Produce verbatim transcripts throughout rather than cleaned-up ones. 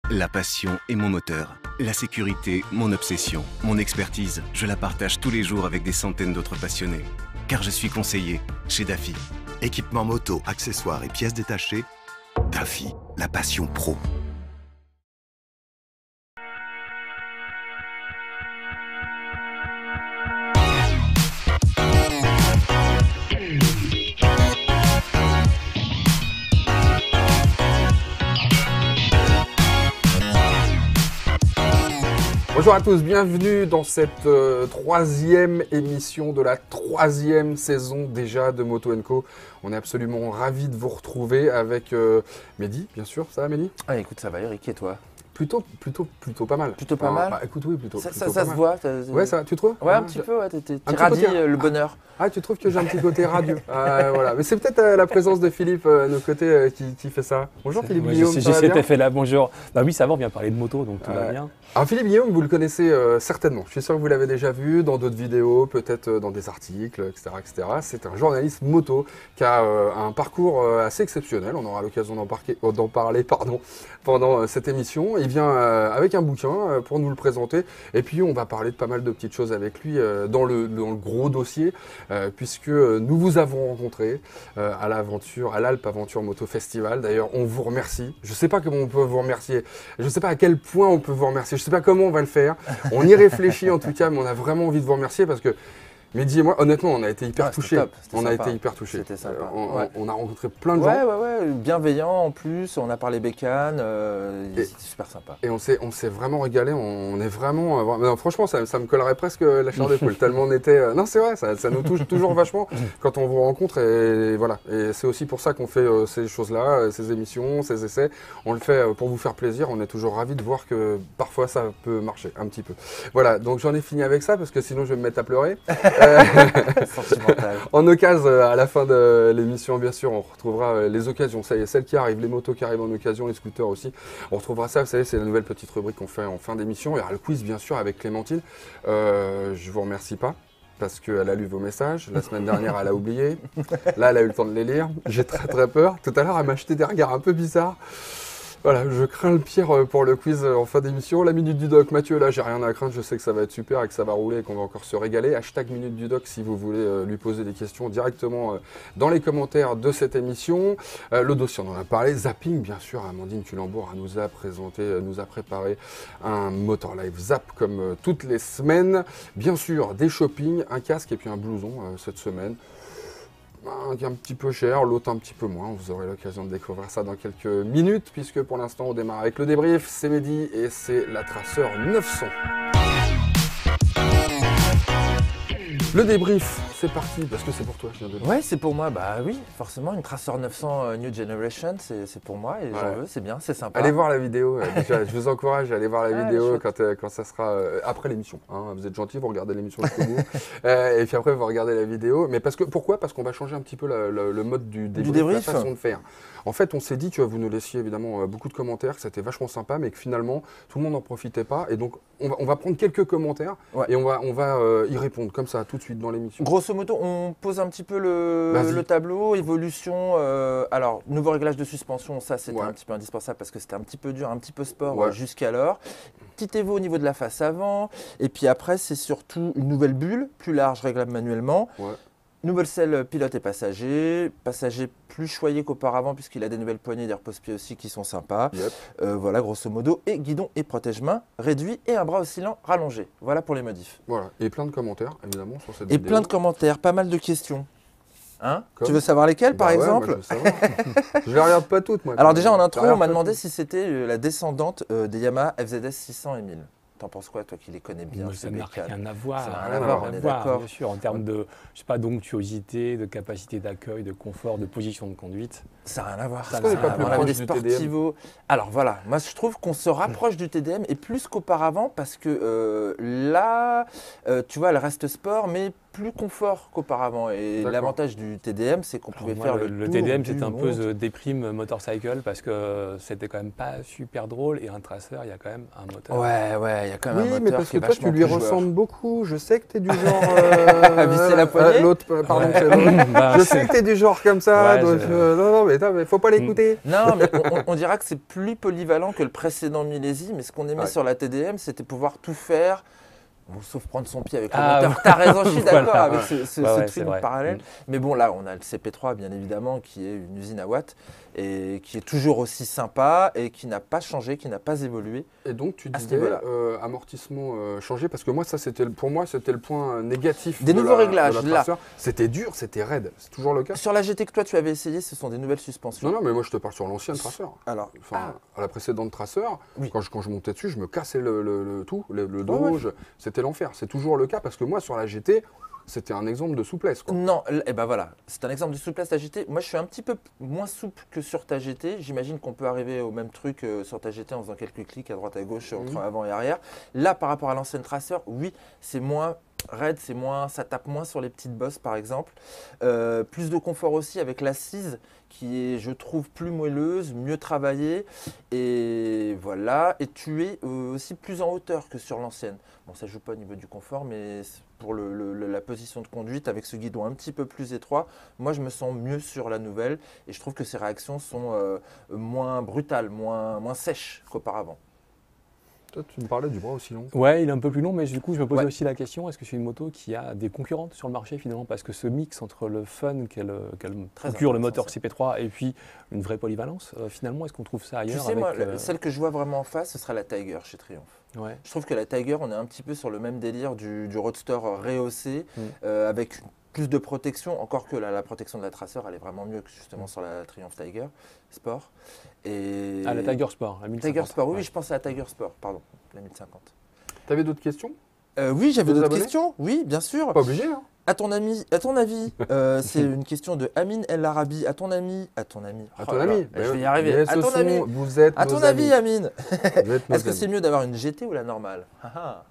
La passion est mon moteur. La sécurité, mon obsession. Mon expertise, je la partage tous les jours avec des centaines d'autres passionnés. Car je suis conseiller chez Daffy. Équipement moto, accessoires et pièces détachées, Daffy, la passion pro. Bonjour à tous, bienvenue dans cette euh, troisième émission de la troisième saison déjà de Moto and Co. On est absolument ravis de vous retrouver avec euh, Mehdi, bien sûr. Ça va Mehdi? Ah écoute, ça va Eric, et toi? Plutôt, plutôt, plutôt pas mal. Plutôt pas enfin, mal bah, écoute, oui, plutôt. Ça, plutôt ça, ça se voit. Ouais, ça, tu trouves? Ouais, un ah, petit je... peu, ouais, tu radis côté... le bonheur. Ah, tu trouves que j'ai un petit côté radieux? Ah, voilà. Mais c'est peut-être euh, la présence de Philippe euh, à nos côtés euh, qui, qui fait ça. Bonjour Philippe Moi, Guillaume, J'ai ça va cet bien effet-là, bonjour. Bah oui, ça va, on vient parler de moto, donc tout Ouais. va bien. Alors Philippe Guillaume, vous le connaissez euh, certainement. Je suis sûr que vous l'avez déjà vu dans d'autres vidéos, peut-être euh, dans des articles, et cetera, et cetera. C'est un journaliste moto qui a euh, un parcours euh, assez exceptionnel. On aura l'occasion d'en, parquer- euh, d'en parler pardon, pendant euh, cette émission. Il vient euh, avec un bouquin euh, pour nous le présenter. Et puis on va parler de pas mal de petites choses avec lui euh, dans, le, dans le gros dossier, euh, puisque euh, nous vous avons rencontré euh, à l'aventure, à l'Alpe Aventure Moto Festival. D'ailleurs, on vous remercie. Je ne sais pas comment on peut vous remercier. Je ne sais pas à quel point on peut vous remercier. Je ne sais pas comment on va le faire. On y réfléchit en tout cas, mais on a vraiment envie de vous remercier parce que Mehdi et moi, honnêtement, on a été hyper Ouais, c'était touchés. top, c'était On a sympa. été hyper touchés. C'était sympa. On, Ouais. on a rencontré plein de Ouais, gens. ouais, ouais, bienveillant en plus, on a parlé bécane, euh, Et- c'était super sympa. Et on s'est, on s'est vraiment régalé. On, on est vraiment. euh, non, franchement, ça, ça me collerait presque la chair de poule. Tellement on était. euh, non, c'est vrai, ça, ça nous touche toujours vachement quand on vous rencontre. Et, voilà. Et c'est aussi pour ça qu'on fait euh, ces choses-là, euh, ces émissions, ces essais. On le fait euh, pour vous faire plaisir. On est toujours ravis de voir que parfois ça peut marcher un petit peu. Voilà. Donc j'en ai fini avec ça parce que sinon je vais me mettre à pleurer. Euh, Sentimental. En occasion, euh, à la fin de l'émission, bien sûr, on retrouvera euh, les occasions. Ça y est, celles qui arrivent, les motos qui arrivent en occasion, les scooters aussi. On retrouvera ça, vous savez, c'est la nouvelle petite rubrique qu'on fait en fin d'émission. Il y aura le quiz, bien sûr, avec Clémentine. Euh, je vous remercie pas. Parce qu'elle a lu vos messages. La semaine dernière, elle a oublié. Là, elle a eu le temps de les lire. J'ai très très peur. Tout à l'heure, elle m'a acheté des regards un peu bizarres. Voilà, je crains le pire euh, pour le quiz euh, en fin d'émission. La minute du doc, Mathieu, là, j'ai rien à craindre. Je sais que ça va être super et que ça va rouler et qu'on va encore se régaler. Hashtag minute du doc si vous voulez euh, lui poser des questions directement euh, dans les commentaires de cette émission. Euh, le dossier, on en a parlé. Zapping, bien sûr. Amandine Culembourg nous a présenté, euh, nous a préparé un Motor Live Zap comme euh, toutes les semaines. Bien sûr, des shopping, un casque et puis un blouson euh, cette semaine. Un qui est un petit peu cher, l'autre un petit peu moins. Vous aurez l'occasion de découvrir ça dans quelques minutes, puisque pour l'instant on démarre avec le débrief. C'est Mehdi et c'est la Tracer neuf cents. Le débrief, c'est parti, parce que c'est pour toi, je viens de le dire. Ouais, c'est pour moi, bah oui, forcément, une Tracer neuf cents euh, New Generation, c'est c'est pour moi et Ouais. j'en veux, c'est bien, c'est sympa. Allez voir la vidéo, euh, déjà, je vous encourage à aller voir la Ah, vidéo chouette. quand, euh, quand ça sera euh, après l'émission. Hein. Vous êtes gentils, vous regardez l'émission jusqu'au bout. Euh, et puis après, vous regardez la vidéo. Mais parce que, pourquoi? Parce qu'on va changer un petit peu la- la- le mode du débrief, débrief. la façon de faire. En fait, on s'est dit que vous nous laissiez évidemment euh, beaucoup de commentaires, que c'était vachement sympa, mais que finalement, tout le monde n'en profitait pas. Et donc, on va, on va prendre quelques commentaires Ouais. et on va, on va euh, y répondre comme ça, tout de suite dans l'émission. Grosso modo, on pose un petit peu le, Vas-y. le tableau, évolution. euh, alors, nouveau réglage de suspension, ça c'était Ouais. un petit peu indispensable parce que c'était un petit peu dur, un petit peu sport Ouais. euh, jusqu'alors. Petit évo au niveau de la face avant. Et puis après, c'est surtout une nouvelle bulle, plus large, réglable manuellement. Ouais. Nouvelle selle pilote et passager. Passager plus choyé qu'auparavant puisqu'il a des nouvelles poignées, des repose-pieds aussi qui sont sympas. Yep. Euh, voilà, grosso modo. Et guidon et protège-main réduit et un bras oscillant rallongé. Voilà pour les modifs. Voilà. Et plein de commentaires, évidemment, sur cette Et vidéo. plein de commentaires, pas mal de questions. Hein Comme Tu veux savoir lesquelles, par Bah ouais, exemple moi, je veux savoir. Je les regarde pas toutes, moi. Alors déjà, en Je intro, les on regarde m'a pas demandé toutes. si c'était euh, la descendante euh, des Yamaha F Z S six cents et mille. T'en penses quoi, toi qui les connais bien, Moi, ces ça n'a bécanes? rien à voir. Ça n'a rien à voir, on est voir, d'accord. bien sûr, en termes de, je sais pas, d'onctuosité, de capacité d'accueil, de confort, de position de conduite. Ça n'a rien à voir. Ça Ça n'a n'a rien rien à à voir. voir. On avait Proche des du T D M. sportivos. Alors voilà, moi je trouve qu'on se rapproche du T D M et plus qu'auparavant parce que euh, là, euh, tu vois, elle reste sport, mais plus confort qu'auparavant. Et l'avantage du T D M, c'est qu'on pouvait moi, faire le, le, le tour T D M, du c'était un monde. peu The Déprime Motorcycle parce que c'était quand même pas super drôle et un traceur, il y a quand même un moteur. Ouais, ouais, il y a quand même Oui, un moteur mais parce qui que est toi, tu vachement lui plus joueur. ressembles beaucoup. Je sais que tu es du genre. Euh, À visser la poignée euh, L'autre, euh, pardon, Ouais. c'est l'autre. Bah, Je sais que tu es du genre comme ça. Ouais, donc, je- euh, non, non, mais attends, mais faut pas l'écouter. Non, mais on, on- on dira que c'est plus polyvalent que le précédent millésime. Mais ce qu'on aimait Ouais. sur la T D M, c'était pouvoir tout faire. Bon, sauf prendre son pied avec le Ah, moteur. T'as raison, je suis d'accord voilà, avec ouais. ce, ce, Ouais, ce ouais, twin c'est vrai. parallèle. Mm. Mais bon, là, on a le C P trois, bien évidemment, qui est une usine à watts et qui est toujours aussi sympa et qui n'a pas changé, qui n'a pas évolué. Et donc, tu À ce disais niveau-là. euh, amortissement euh, changé, parce que moi, ça, c'était le- pour moi, c'était le point euh, négatif. Des de nouveaux la- réglages, de la là. Tracer. C'était dur, c'était raide. C'est toujours le cas. Sur la G T que toi, tu avais essayé, ce sont des nouvelles suspensions. Non, non, mais moi, je te parle sur l'ancienne Tracer. Alors, Enfin, à la précédente Tracer, Oui. quand, je, quand je montais dessus, je me cassais le, le- le tout, le, le dos, Ouais, ouais. je- c'était l'enfer. C'est toujours le cas, parce que moi, sur la G T, c'était un exemple de souplesse, quoi. non, l- eh ben voilà, c'est un exemple de souplesse la G T. Moi, je suis un petit peu moins souple que sur ta G T. J'imagine qu'on peut arriver au même truc euh, sur ta G T en faisant quelques clics à droite à gauche entre Mhm. avant et arrière. Là, par rapport à l'ancienne Tracer, oui, c'est moins raide, c'est moins, ça tape moins sur les petites bosses, par exemple. Euh, plus de confort aussi avec l'assise qui est, je trouve, plus moelleuse, mieux travaillée. Et voilà, et tu es euh, aussi plus en hauteur que sur l'ancienne. Bon, ça joue pas au niveau du confort, mais pour le- le- le- la position de conduite, avec ce guidon un petit peu plus étroit, moi je me sens mieux sur la nouvelle et je trouve que ses réactions sont euh, moins brutales, moins, moins sèches qu'auparavant. Toi, tu me parlais du bras aussi long. Ouais, il est un peu plus long, mais du coup, je me posais Ouais. aussi la question, est-ce que c'est une moto qui a des concurrentes sur le marché finalement? Parce que ce mix entre le fun qu'elle qu'elle Très procure, le intéressant, moteur ça. C P trois, et puis une vraie polyvalence, euh, finalement, est-ce qu'on trouve ça Tu ailleurs sais, avec, moi, euh, celle que je vois vraiment en face, ce sera la Tiger chez Triumph. ouais. Je trouve que la Tiger, on est un petit peu sur le même délire du, du Roadster rehaussé, Mm. euh, avec plus de protection, encore que la, la protection de la Tracer, elle est vraiment mieux que justement sur la Triumph Tiger Sport. Et... Ah, la Tiger Sport, la mille cinquante. Tiger Sport, oui, ouais. oui, je pensais à la Tiger Sport, pardon, la mille cinquante. T'avais d'autres questions? Euh, oui, j'avais Vous d'autres abonnez questions, oui, bien sûr. Pas obligé, hein. À ton ami, à ton avis, euh, c'est une question de Amin El Arabi. À ton ami, à ton ami. À Oh ton là ami. là, je vais Mais- y arriver. mais À ce ton sont- ami. Vous êtes À nos ton avis, amis. Amine. Vous êtes nos Est-ce que amis. c'est mieux d'avoir une G T ou la normale? Ah ah.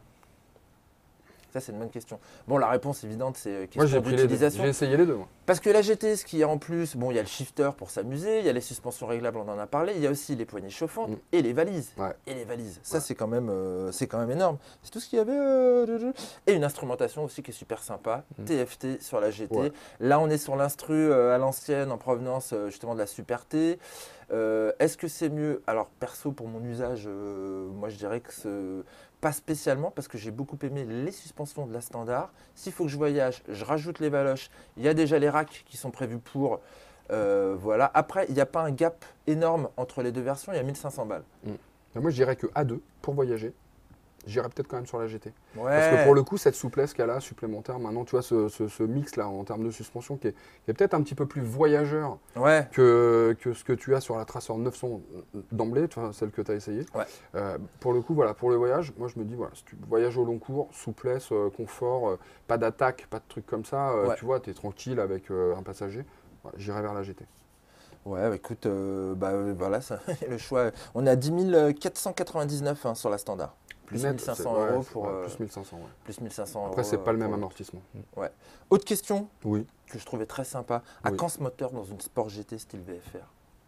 Ça, c'est une bonne question. Bon, la réponse évidente, c'est euh, Moi, question j'ai pris les deux. d'utilisation. J'ai essayé les deux, moi. Parce que la G T, ce qu'il y a en plus, bon, il y a le shifter pour s'amuser, il y a les suspensions réglables, on en a parlé, il y a aussi les poignées chauffantes Mm. et les valises. Ouais. Et les valises. Ça, Ouais. c'est quand même, euh, c'est quand même énorme. C'est tout ce qu'il y avait. euh, de- de- Et une instrumentation aussi qui est super sympa, Mm. T F T sur la G T. Ouais. Là, on est sur l'instru euh, à l'ancienne, en provenance euh, justement de la Super T. Euh, Est-ce que c'est mieux? Alors, perso, pour mon usage, euh, moi, je dirais que ce- pas spécialement, parce que j'ai beaucoup aimé les suspensions de la standard. S'il faut que je voyage, je rajoute les valoches. Il y a déjà les racks qui sont prévus pour. Euh, voilà. Après, il n'y a pas un gap énorme entre les deux versions. Il y a mille cinq cents balles. Mais moi, je dirais que A deux, pour voyager, j'irais peut-être quand même sur la G T. Ouais. Parce que pour le coup, cette souplesse qu'elle a supplémentaire, maintenant, tu vois, ce, ce- ce mix-là en termes de suspension qui est, qui est peut-être un petit peu plus voyageur Ouais. que, que ce que tu as sur la Tracer neuf cents d'emblée, enfin, celle que tu as essayée. Ouais. Euh, pour le coup, voilà, pour le voyage, moi, je me dis, voilà, si tu voyages au long cours, souplesse, euh, confort, euh, pas d'attaque, pas de trucs comme ça, euh, Ouais. tu vois, tu es tranquille avec euh, un passager, voilà, j'irais vers la G T. Ouais, bah, écoute, euh, bah, euh, voilà, ça, le choix. On est à dix mille quatre cent quatre-vingt-dix-neuf hein, sur la standard. Plus Net, mille cinq c'est- cents ouais, euros c'est- pour. ouais, euh, plus mille cinq cents, ouais. plus mille cinq cents Après, euros, c'est pas euh, le même pour- amortissement. Autre question Oui. que je trouvais très sympa. À Oui. quand ce moteur dans une Sport G T style V F R?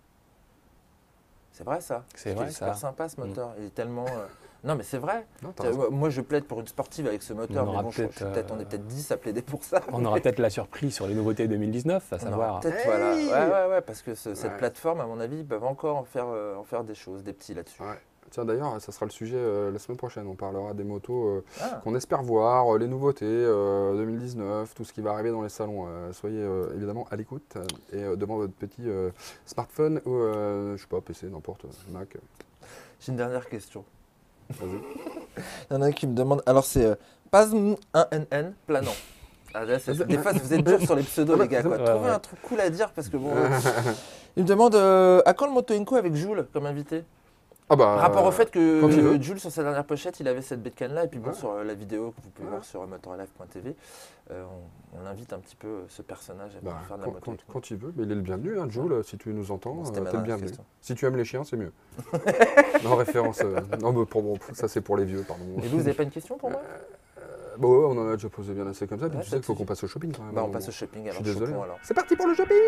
C'est vrai ça? C'est Il vrai, est super ça. sympa ce Mm. moteur. Il est tellement. euh, Non, mais c'est vrai. Non, t'as Tiens, raison. Moi, je plaide pour une sportive avec ce moteur, On mais aura bon, je, je suis peut-être, peut-être- on euh, est peut-être dix à plaider pour ça. On aura peut-être la surprise sur les nouveautés deux mille dix-neuf, à On aura savoir. peut-être, Hey voilà. Ouais, ouais, ouais, parce que ce- cette Ouais. plateforme, à mon avis, ils peuvent encore en faire, euh, en faire des choses, des petits là-dessus. Ouais. Tiens, d'ailleurs, ça sera le sujet euh, la semaine prochaine. On parlera des motos euh, Ah, qu'on espère voir, euh, les nouveautés euh, deux mille dix-neuf, tout ce qui va arriver dans les salons. Euh, soyez euh, évidemment à l'écoute euh, et euh, devant votre petit euh, smartphone ou, euh, je sais pas, P C, n'importe, Mac. j'ai une dernière question. Vas-y. Il y en a un qui me demande. Alors, c'est euh, Pasm un N N planant. Ah, là, c'est- des fois, vous êtes durs sur les pseudos, les gars. Quoi. Ouais, Trouvez ouais. un truc cool à dire parce que bon. euh, il me demande euh, à quand le Moto Inco avec Jules comme invité? Ah bah, Rapport au fait que quand il veut. Jules, sur sa dernière pochette, il avait cette bécane là. Et puis bon, Ouais. sur euh, la vidéo que vous pouvez Ouais. voir sur motorlife point t v, euh, on, on invite un petit peu euh, ce personnage à bah, venir faire de la quand, moto. quand- avec nous. quand il veut, mais il est le bienvenu, hein, Jules, si tu nous entends, Bon, euh, c'était ma t'es le dernière bienvenu. question. Si tu aimes les chiens, c'est mieux. non, référence. euh, non, mais pour, bon, ça c'est pour les vieux, pardon. Et vous, vous n'avez pas une question pour moi? Bon, ouais, on en a déjà posé bien assez comme ça. Puis Ouais, tu pas sais de qu'il faut souci. qu'on passe au shopping quand même. Bah, on hein, passe bon. au shopping, Je alors suis désolé. chopons, alors. C'est parti pour le shopping.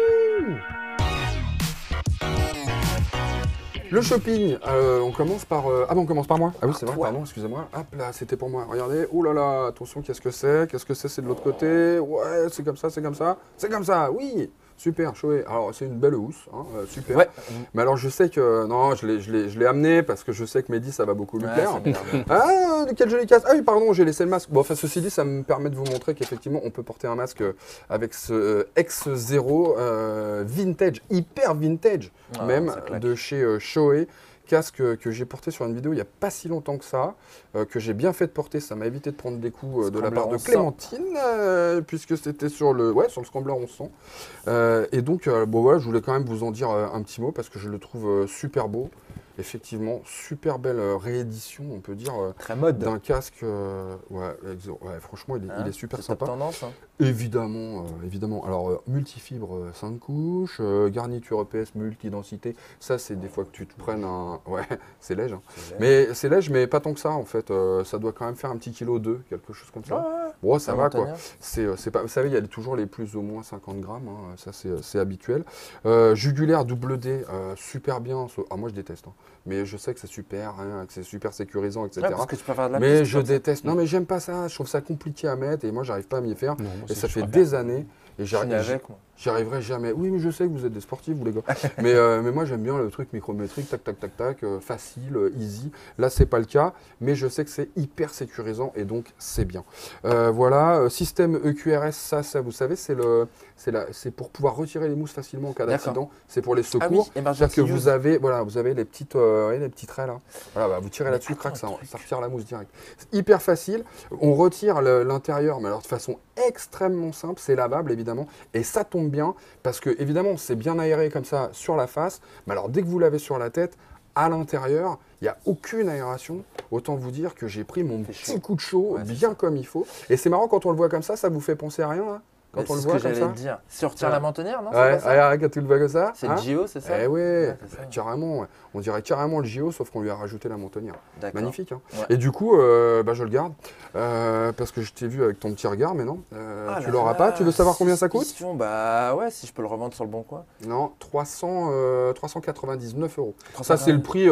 Le shopping, euh, on commence par... euh, Ah bon, on commence par moi. Ah oui, c'est vrai, Toi. pardon, excusez-moi. Hop là, c'était pour moi. Regardez, oh là là, attention, qu'est-ce que c'est? Qu'est-ce que c'est? C'est de l'autre côté. Ouais, c'est comme ça, c'est comme ça. C'est comme ça, oui. Super, chouette. Alors, c'est une belle housse, hein, euh, super. Ouais. Mais alors, je sais que... Non, je l'ai- je l'ai je l'ai amené parce que je sais que Mehdi, ça va beaucoup lui Ouais, plaire. ça m'énerve. Ah, quelle jolie casse. Ah oui, pardon, j'ai laissé le masque. Bon, enfin, ceci dit, ça me permet de vous montrer qu'effectivement, on peut porter un masque euh, avec ce euh, X zéro euh, vintage, hyper vintage, Ah, même, ça claque. de chez euh, Shoei. Casque euh, que j'ai porté sur une vidéo il n'y a pas si longtemps que ça, euh, que j'ai bien fait de porter. Ça m'a évité de prendre des coups euh, de la Scrambler part de onze cents. Clémentine, euh, puisque c'était sur le, ouais, sur le Scrambler onze cents. Euh, et donc, euh, bon, voilà, je voulais quand même vous en dire euh, un petit mot parce que je le trouve euh, super beau. Effectivement, super belle euh, réédition, on peut dire, euh, Très mode. d'un casque. euh, ouais, X zéro. Ouais, franchement, il est, Hein, il est super c'est top sympa. tendance. Hein. Évidemment, euh, évidemment. Alors, euh, multifibre euh, cinq couches, euh, garniture E P S multi-densité. Ça, c'est des fois que tu te prennes un. Ouais, c'est léger. Hein. C'est Mais c'est léger, mais pas tant que ça, en fait. Euh, ça doit quand même faire un petit kilo deux, quelque chose comme ça. Ouais, Bon, ça un va, quoi. montagnard. C'est, euh, c'est pas, vous savez, il y a toujours les plus ou moins cinquante grammes, hein, ça c'est, c'est habituel. Euh, jugulaire double D, euh, super bien. ce- Ah, moi je déteste, hein, mais je sais que c'est super, hein, que c'est super sécurisant, et cetera. Ouais, parce que tu peux faire de la mais piste je comme ça. déteste. Non, mais j'aime pas ça. Je trouve ça compliqué à mettre et moi j'arrive pas à m'y faire. Non, moi, Et c'est- ça je fait préfère. des années et Je suis né j'arrive, avec, moi. j'y arriverai jamais. Oui, mais je sais que vous êtes des sportifs, vous les gars. mais, euh, mais moi j'aime bien le truc micrométrique, tac, tac, tac, tac, euh, facile, euh, easy. Là, c'est pas le cas, mais je sais que c'est hyper sécurisant et donc c'est bien. Euh, voilà, euh, système E Q R S, ça, ça, vous savez, c'est le, c'est la, c'est pour pouvoir retirer les mousses facilement en cas D'accord. d'accident. C'est pour les Ah secours. oui, emergency C'est-à-dire que use. vous avez, voilà, vous avez les petites, euh, voyez, les petits traits là. Voilà, bah, vous tirez Mais là-dessus, attends, crac, ça, un truc. ça retire la mousse direct. C'est hyper facile. On retire le- l'intérieur, mais alors de façon extrêmement simple. C'est lavable évidemment, et ça tombe bien parce que évidemment c'est bien aéré comme ça sur la face. Mais alors dès que vous l'avez sur la tête, à l'intérieur, il n'y a aucune aération. Autant vous dire que j'ai pris mon C'est petit chaud. coup de chaud, Ouais, c'est bien ça. comme il faut. Et c'est marrant quand on le voit comme ça, ça vous fait penser à rien là quand Mais on le c'est voit ce que comme j'allais ça. te dire. Si on retire Ouais. la mentonnière, non? c'est Ouais, pas ça ouais, ouais, quand tu le vois comme ça. C'est hein le J O, c'est ça? Eh ouais, Ouais, c'est ça. carrément. Ouais. On dirait carrément le J O, sauf qu'on lui a rajouté la montonnière. D'accord. Magnifique. Hein. Ouais. Et du coup, euh, bah, je le garde euh, parce que je t'ai vu avec ton petit regard, mais non, euh, Ah tu là l'auras là, pas. Tu veux savoir combien ça coûte? suspicion, Bah ouais, si je peux le revendre sur le bon coin. Non, trois cents, euh, trois cent quatre-vingt-dix-neuf euros. trois Ça, cent c'est le vingt. prix.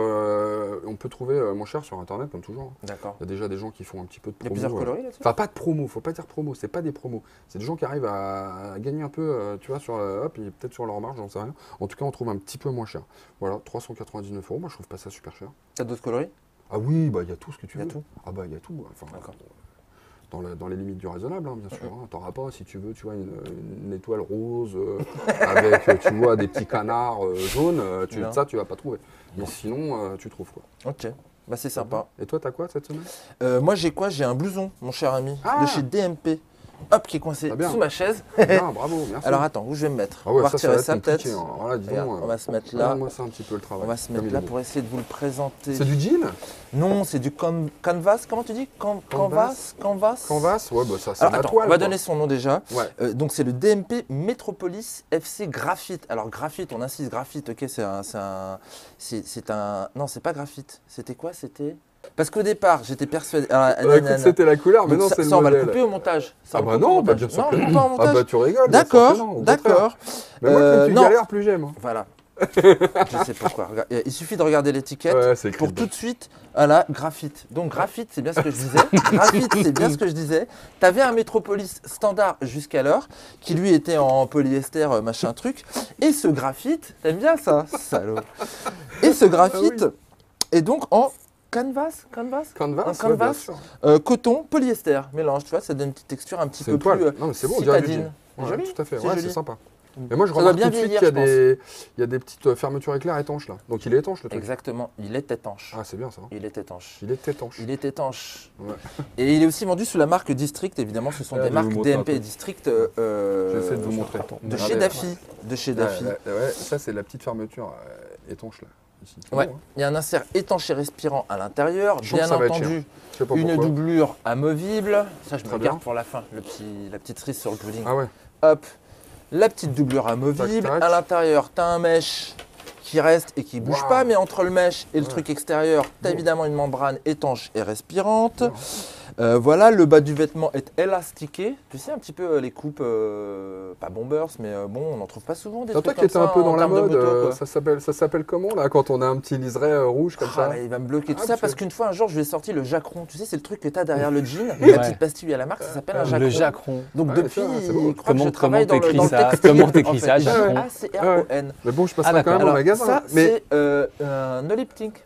euh, on peut trouver euh, moins cher sur Internet, comme toujours. hein. D'accord. Il y a déjà des gens qui font un petit peu de Il y a promo. plusieurs euh, coloris là-dessus? Enfin, pas de promo, faut pas dire promo, c'est pas des promos. C'est des gens qui arrivent à, à gagner un peu, euh, tu vois, sur, euh, hop, et peut-être sur leur marge, j'en sais rien. En tout cas, on trouve un petit peu moins cher. Voilà, trois cent quatre-vingt-dix-neuf euros, moi je trouve pas ça super cher. T'as d'autres coloris? Ah oui, bah il y a tout ce que tu Il y a veux. tout? Ah bah il y a tout. Enfin, D'accord. dans, la- dans les limites du raisonnable, hein, bien sûr. Hein. T'auras pas, si tu veux, tu vois, une, une étoile rose euh, avec, euh, tu vois, des petits canards euh, jaunes. euh, tu, Non. ça, tu vas pas trouver. Mais sinon, euh, tu trouves quoi. Ok. Bah c'est sympa. Et toi, t'as quoi cette semaine? Euh, moi j'ai quoi? J'ai un blouson, mon cher ami, Ah de chez D M P. Hop, qui est coincé Ah bien. sous ma chaise. Bien, bravo, merci. Alors attends, où je vais me mettre? ah ouais, On va ça, ça retirer va ça être peut-être. compliqué. Hein. Alors là, dis Regarde, donc, on euh, va se mettre là. moi, c'est un petit peu le travail. On va se comme mettre il là est pour essayer de vous le présenter. C'est du jean? Non, c'est du can- canvas. Comment tu dis? Can- Canvas. Canvas Canvas Canvas? Ouais, bah ça, c'est Alors la attends, toile. on va quoi. donner son nom déjà. Ouais. Euh, donc c'est le D M P Metropolis F C Graphite. Alors graphite, on insiste graphite, ok, c'est un, c'est un, c'est c'est un, non c'est pas graphite. C'était quoi? C'était parce qu'au départ j'étais persuadé. Alors, Bah, nanana. écoute, c'était la couleur, mais Donc non, ça, c'est le ça, on va le modèle. couper au montage. Ça, Ah on le bah coupe au non, bah montage. bien sûr Non, que on coupe non. pas au Ah montage. bah tu rigoles. bien sûr que non, D'accord, au contraire. d'accord. Mais moi, Euh, plus tu non. galères, plus j'aime. hein. Voilà. Je sais pourquoi. Regarde, Il suffit de regarder l'étiquette. Ouais, c'est Pour écrit tout de suite, voilà, graphite. Donc graphite, c'est bien ce que je disais. Graphite, c'est bien ce que je disais. Tu avais un Metropolis standard jusqu'alors, qui lui était en polyester, euh, machin truc. Et ce graphite, t'aimes bien ça, salaud. Et ce graphite est donc en canvas, canvas, Canvas, Un ouais, canvas. bien sûr. euh, coton, polyester, mélange, tu vois, ça donne une petite texture un petit C'est peu une toile. plus euh, Non, mais c'est bon, on dirait du citadine. jean. C'est Ouais, joli, tout à fait, c'est ouais, joli. c'est sympa. Mais moi, je Ça doit remarque bien tout de suite vieillir, qu'il y, a je des- il y a des petites euh, fermetures éclairs étanches là. Donc il est étanche le truc. Exactement, il est étanche. Ah, c'est bien ça. Il est étanche. Il est étanche. Il est étanche. Ouais. Et il est aussi vendu sous la marque District, évidemment, ce sont Ah, des je vais marques vous montrer D M un P peu. et District euh, euh, J'essaie de vous montrer. de Regardez, chez là. Daffy. De chez Daffy. Ouais, ouais, ouais, ça, c'est la petite fermeture euh, étanche là. Ici. C'est Ouais. bon, hein. Il y a un insert étanche et respirant à l'intérieur, Je sens que bien ça va être entendu, Je sais pas une pourquoi. doublure amovible. Ça, je me Très regarde bien. pour la fin, le petit, la petite cerise sur le pudding. Ah ouais. Hop, la petite doublure amovible. Tac, tac. À l'intérieur, tu as un mèche qui reste et qui bouge Waouh. pas, mais entre le mèche et le Ouais. truc extérieur, tu as Bon. évidemment une membrane étanche et respirante. Euh, voilà, le bas du vêtement est élastiqué. Tu sais, un petit peu euh, les coupes, euh, pas bombers, mais euh, bon, on n'en trouve pas souvent des C'est trucs toi qui comme étais un ça peu en dans la termes de mode. moto, euh, quoi. ça s'appelle ça s'appelle comment là quand on a un petit liseré euh, rouge comme Ah, ça là, il va me bloquer tout Ah, ça tu parce veux- qu'une fois, un jour, je lui ai sorti le Jacron. Tu sais, c'est le truc que tu as derrière le jean, Ouais. la petite pastille à la marque, ça s'appelle un Jacron. Le Jacron. Donc Ouais, depuis, tiens, c'est beau. il croit que Comment- je travaille comment dans le, dans le t'écris ça textile. Comment t'écris en ça, fait. Jacron A C R O N. Mais bon, je passerai Ah, quand d'accord. même au Alors, magasin. ça, mais c'est euh, un elliptique.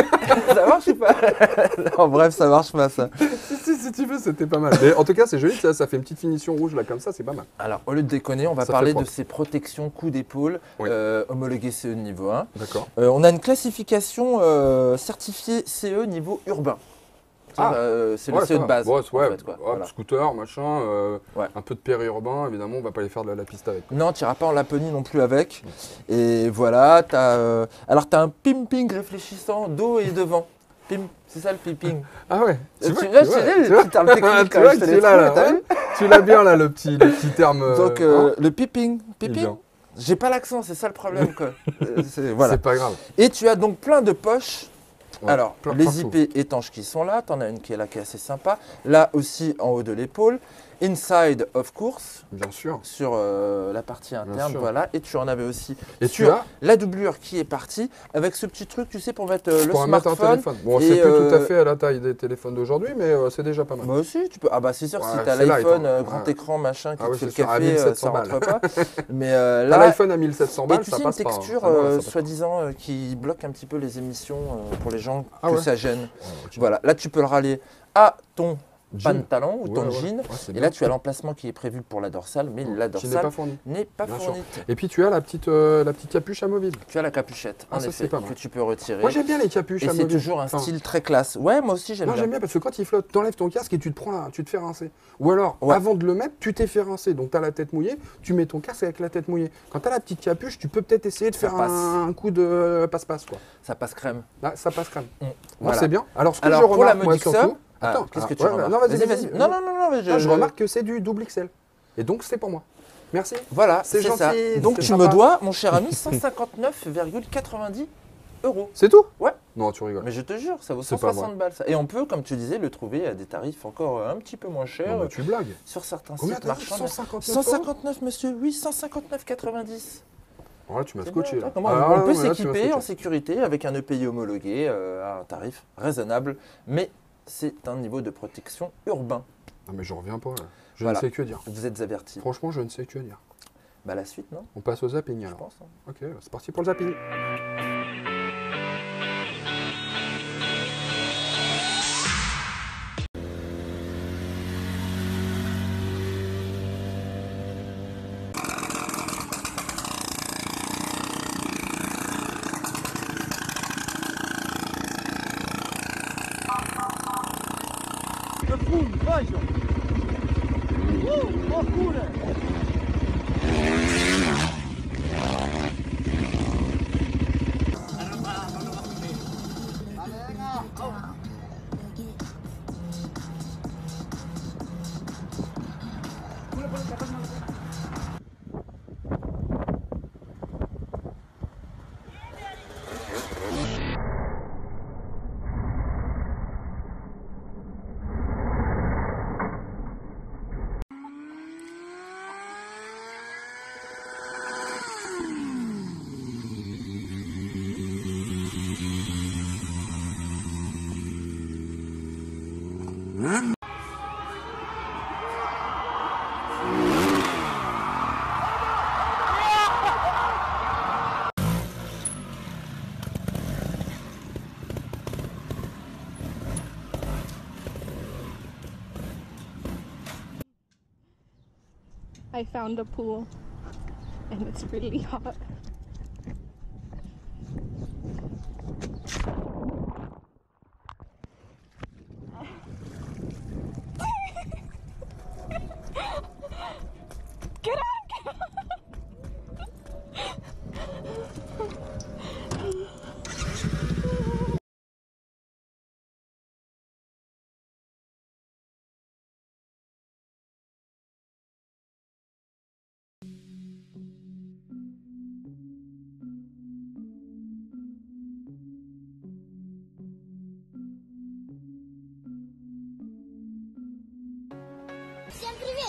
Ça marche ou pas? En bref, ça marche pas, ça. si, si, si tu veux, c'était pas mal. Mais en tout cas, c'est joli, ça, ça fait une petite finition rouge là comme ça, c'est pas mal. Alors, au lieu de déconner, on va Ça fait parler de propre. ces protections cou d'épaule Oui. euh, homologuées C E niveau un. D'accord. Euh, on a une classification euh, certifiée C E niveau urbain. Ah. Euh, c'est le Ouais, C E ça de va. base. Ouais, en ouais, fait, quoi. ouais, Voilà. scooter, machin, euh, Ouais. un peu de périurbain, évidemment, on va pas aller faire de la, la piste avec. Non, tu n'iras pas en Laponie non plus avec. Et voilà, tu as. Euh... Alors, tu as un pimping réfléchissant dos et devant. Pim, c'est ça le pimping. Ah ouais. Tu vois, vois, tu je vois, te dis, tu les vois. petits termes techniques, Tu quand vois je te que les tu l'as trouve, là, t'as ouais. vu Tu l'as bien là, le petit, le petit terme. euh, Donc, hein, euh, le pipping, Il pipping, vient. j'ai pas l'accent, c'est ça le problème, quoi. Euh, c'est- voilà. C'est pas grave. Et tu as donc plein de poches. Ouais, Alors, plein- les partout. I P étanches qui sont là, tu en as une qui est là qui est assez sympa. Là aussi, en haut de l'épaule. Inside, of course, Bien sûr. sur euh, la partie interne, sûr. voilà. Et tu en avais aussi Et sur tu as la doublure qui est partie, avec ce petit truc, tu sais, pour mettre euh, le pour mettre un smartphone. téléphone. Bon, et, c'est plus tout à euh, fait à la taille des téléphones d'aujourd'hui, mais euh, c'est déjà pas mal. Bah aussi, tu peux. Ah bah c'est sûr, Ouais, si t'as c'est light, l'iPhone, hein. euh, grand Ouais. écran, machin, qui Ah te oui, fait le c'est sûr, à café, euh, 1700 ça rentre balles. pas. Mais euh, T'as là, l'iPhone à mille sept cents et balles, tu ça sais, une passe pas. hein. texture, Ah non, euh, ça passe pas. soi-disant, euh, qui bloque un petit peu les émissions euh, pour les gens Ah que ouais. ça gêne. Ouais, ok. Voilà, là tu peux le râler à ton Jean. pantalon ou Ouais, ton ouais. jean. Ouais, c'est Et bien. là tu as l'emplacement qui est prévu pour la dorsale, mais la Qui n'est dorsale pas fourni. n'est pas Bien sûr. fournie. Et puis tu as la petite, euh, la petite capuche amovible. Tu as la capuchette, Ah, en ça, effet, c'est pas mal. que tu peux retirer. Moi j'aime bien les capuches Et c'est amovibles. toujours un Enfin, style très classe. Ouais, moi aussi j'aime Non, bien. j'aime bien parce que quand il flotte, t'enlèves ton casque et tu te prends là, tu te fais rincer. Ou alors, Ouais. avant de le mettre, tu t'es fait rincer. Donc tu as la tête mouillée, tu mets ton casque avec la tête mouillée. Quand tu as la petite capuche, tu peux peut-être essayer de Ça faire passe. un, un coup de euh, passe-passe quoi. Ça passe crème. Là, ça passe crème. Mm. Moi, Voilà. c'est bien. Alors ce que Alors, je pour la remarque moi Modixer, surtout, Ah, attends, qu'est-ce que ah, tu ouais, remarques non, vas-y, Vas-y, vas-y. vas-y. Non, non, non, non, mais je, Ah, je je- remarque que c'est du double X L. Et donc c'est pour moi. Merci. Voilà, C'est c'est ça. gentil, Donc c'est tu sympa. me dois, mon cher ami, cent cinquante-neuf virgule quatre-vingt-dix euros. C'est tout? Ouais. Non, tu rigoles. Mais je te jure, ça vaut C'est cent pas soixante balles. Ça. Et on peut, comme tu disais, le trouver à des tarifs encore euh, un petit peu moins chers Non, mais tu blagues. sur certains Combien sites t'as dit marchands. cent cinquante-neuf cent cinquanteneuf, monsieur, oui, cent cinquanteneuf virgule quatre-vingt-dix. Oh, là, tu m'as C'est scotché bien, là. toi, comment Ah, on non, peut mais là, tu m'as s'équiper scotché. en sécurité avec un E P I homologué euh, à un tarif raisonnable, mais c'est un niveau de protection urbain. Non, mais je reviens pas là. Je Voilà. ne sais que dire. Vous êtes avertis. Franchement, je ne sais que dire. Bah la suite, non On passe au zapping Je alors. pense. hein. Ok, c'est parti pour le zapping. I found a pool and it's really hot. Get out!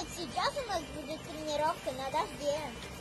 Нет, сейчас у нас будет тренировка на дожде.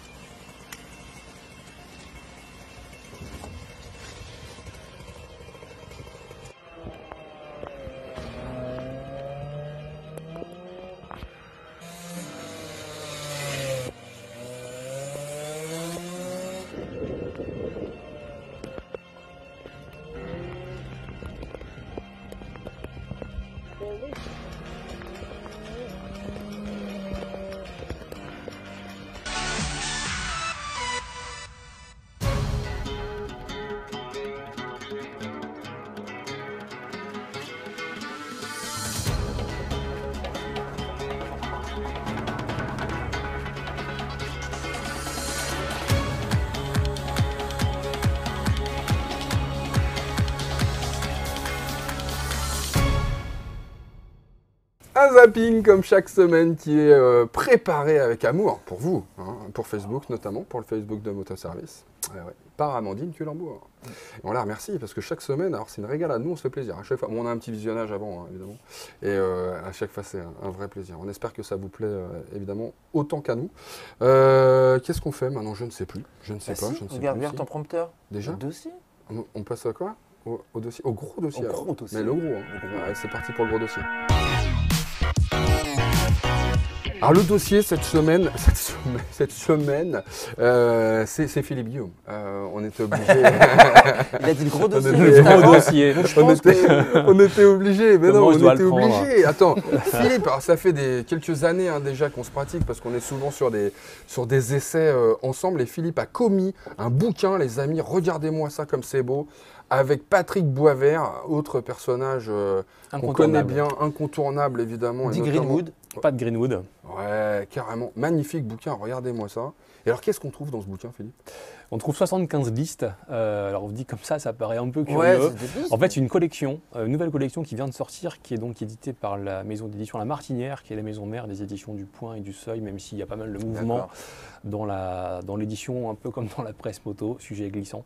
Un zapping comme chaque semaine qui est euh, préparé avec amour pour vous, hein, pour Facebook notamment, pour le Facebook de Motoservice, ouais, ouais, par Amandine Culembourg. Et on la remercie parce que chaque semaine, alors c'est une régalade, nous on se fait plaisir. À chaque fois, bon, on a un petit visionnage avant hein, évidemment, et euh, à chaque fois c'est un, un vrai plaisir. On espère que ça vous plaît euh, évidemment autant qu'à nous. Euh, Qu'est-ce qu'on fait maintenant? Je ne sais plus. Je ne sais Bah pas. si, je ne sais regarde, plus. regarde ton prompteur. Déjà Le dossier. on, on passe à quoi? Au, au dossier, au gros dossier. Au alors. gros dossier. Mais le gros. Hein. Ouais, c'est parti pour le gros dossier. Alors le dossier cette semaine, cette semaine, cette semaine euh, c'est Philippe Guillaume. Euh, on était obligé. Il a dit le gros dossier. était- juste le avant. Gros dossier. Je on, pense était, que- on était obligé, mais non, Comment je on dois était le prendre obligé. Attends, Philippe, alors ça fait des, quelques années hein, déjà qu'on se pratique parce qu'on est souvent sur des, sur des essais euh, ensemble. Et Philippe a commis un bouquin, les amis, regardez-moi ça comme c'est beau, avec Patrick Boisvert, autre personnage euh, qu'on connaît Incontournable. bien, incontournable évidemment. et Dit notamment- Greenwood. Pas de Greenwood. Ouais, carrément. Magnifique bouquin, regardez-moi ça. Et alors, qu'est-ce qu'on trouve dans ce bouquin, Philippe? On trouve soixante-quinze listes. Euh, alors on dit comme ça, ça paraît un peu curieux. Ouais, c'est des listes. En fait, c'est une collection, euh, une nouvelle collection qui vient de sortir, qui est donc éditée par la maison d'édition La Martinière, qui est la maison mère des éditions du Point et du Seuil, même s'il y a pas mal de mouvements D'accord. dans la dans l'édition, un peu comme dans la presse moto, sujet glissant.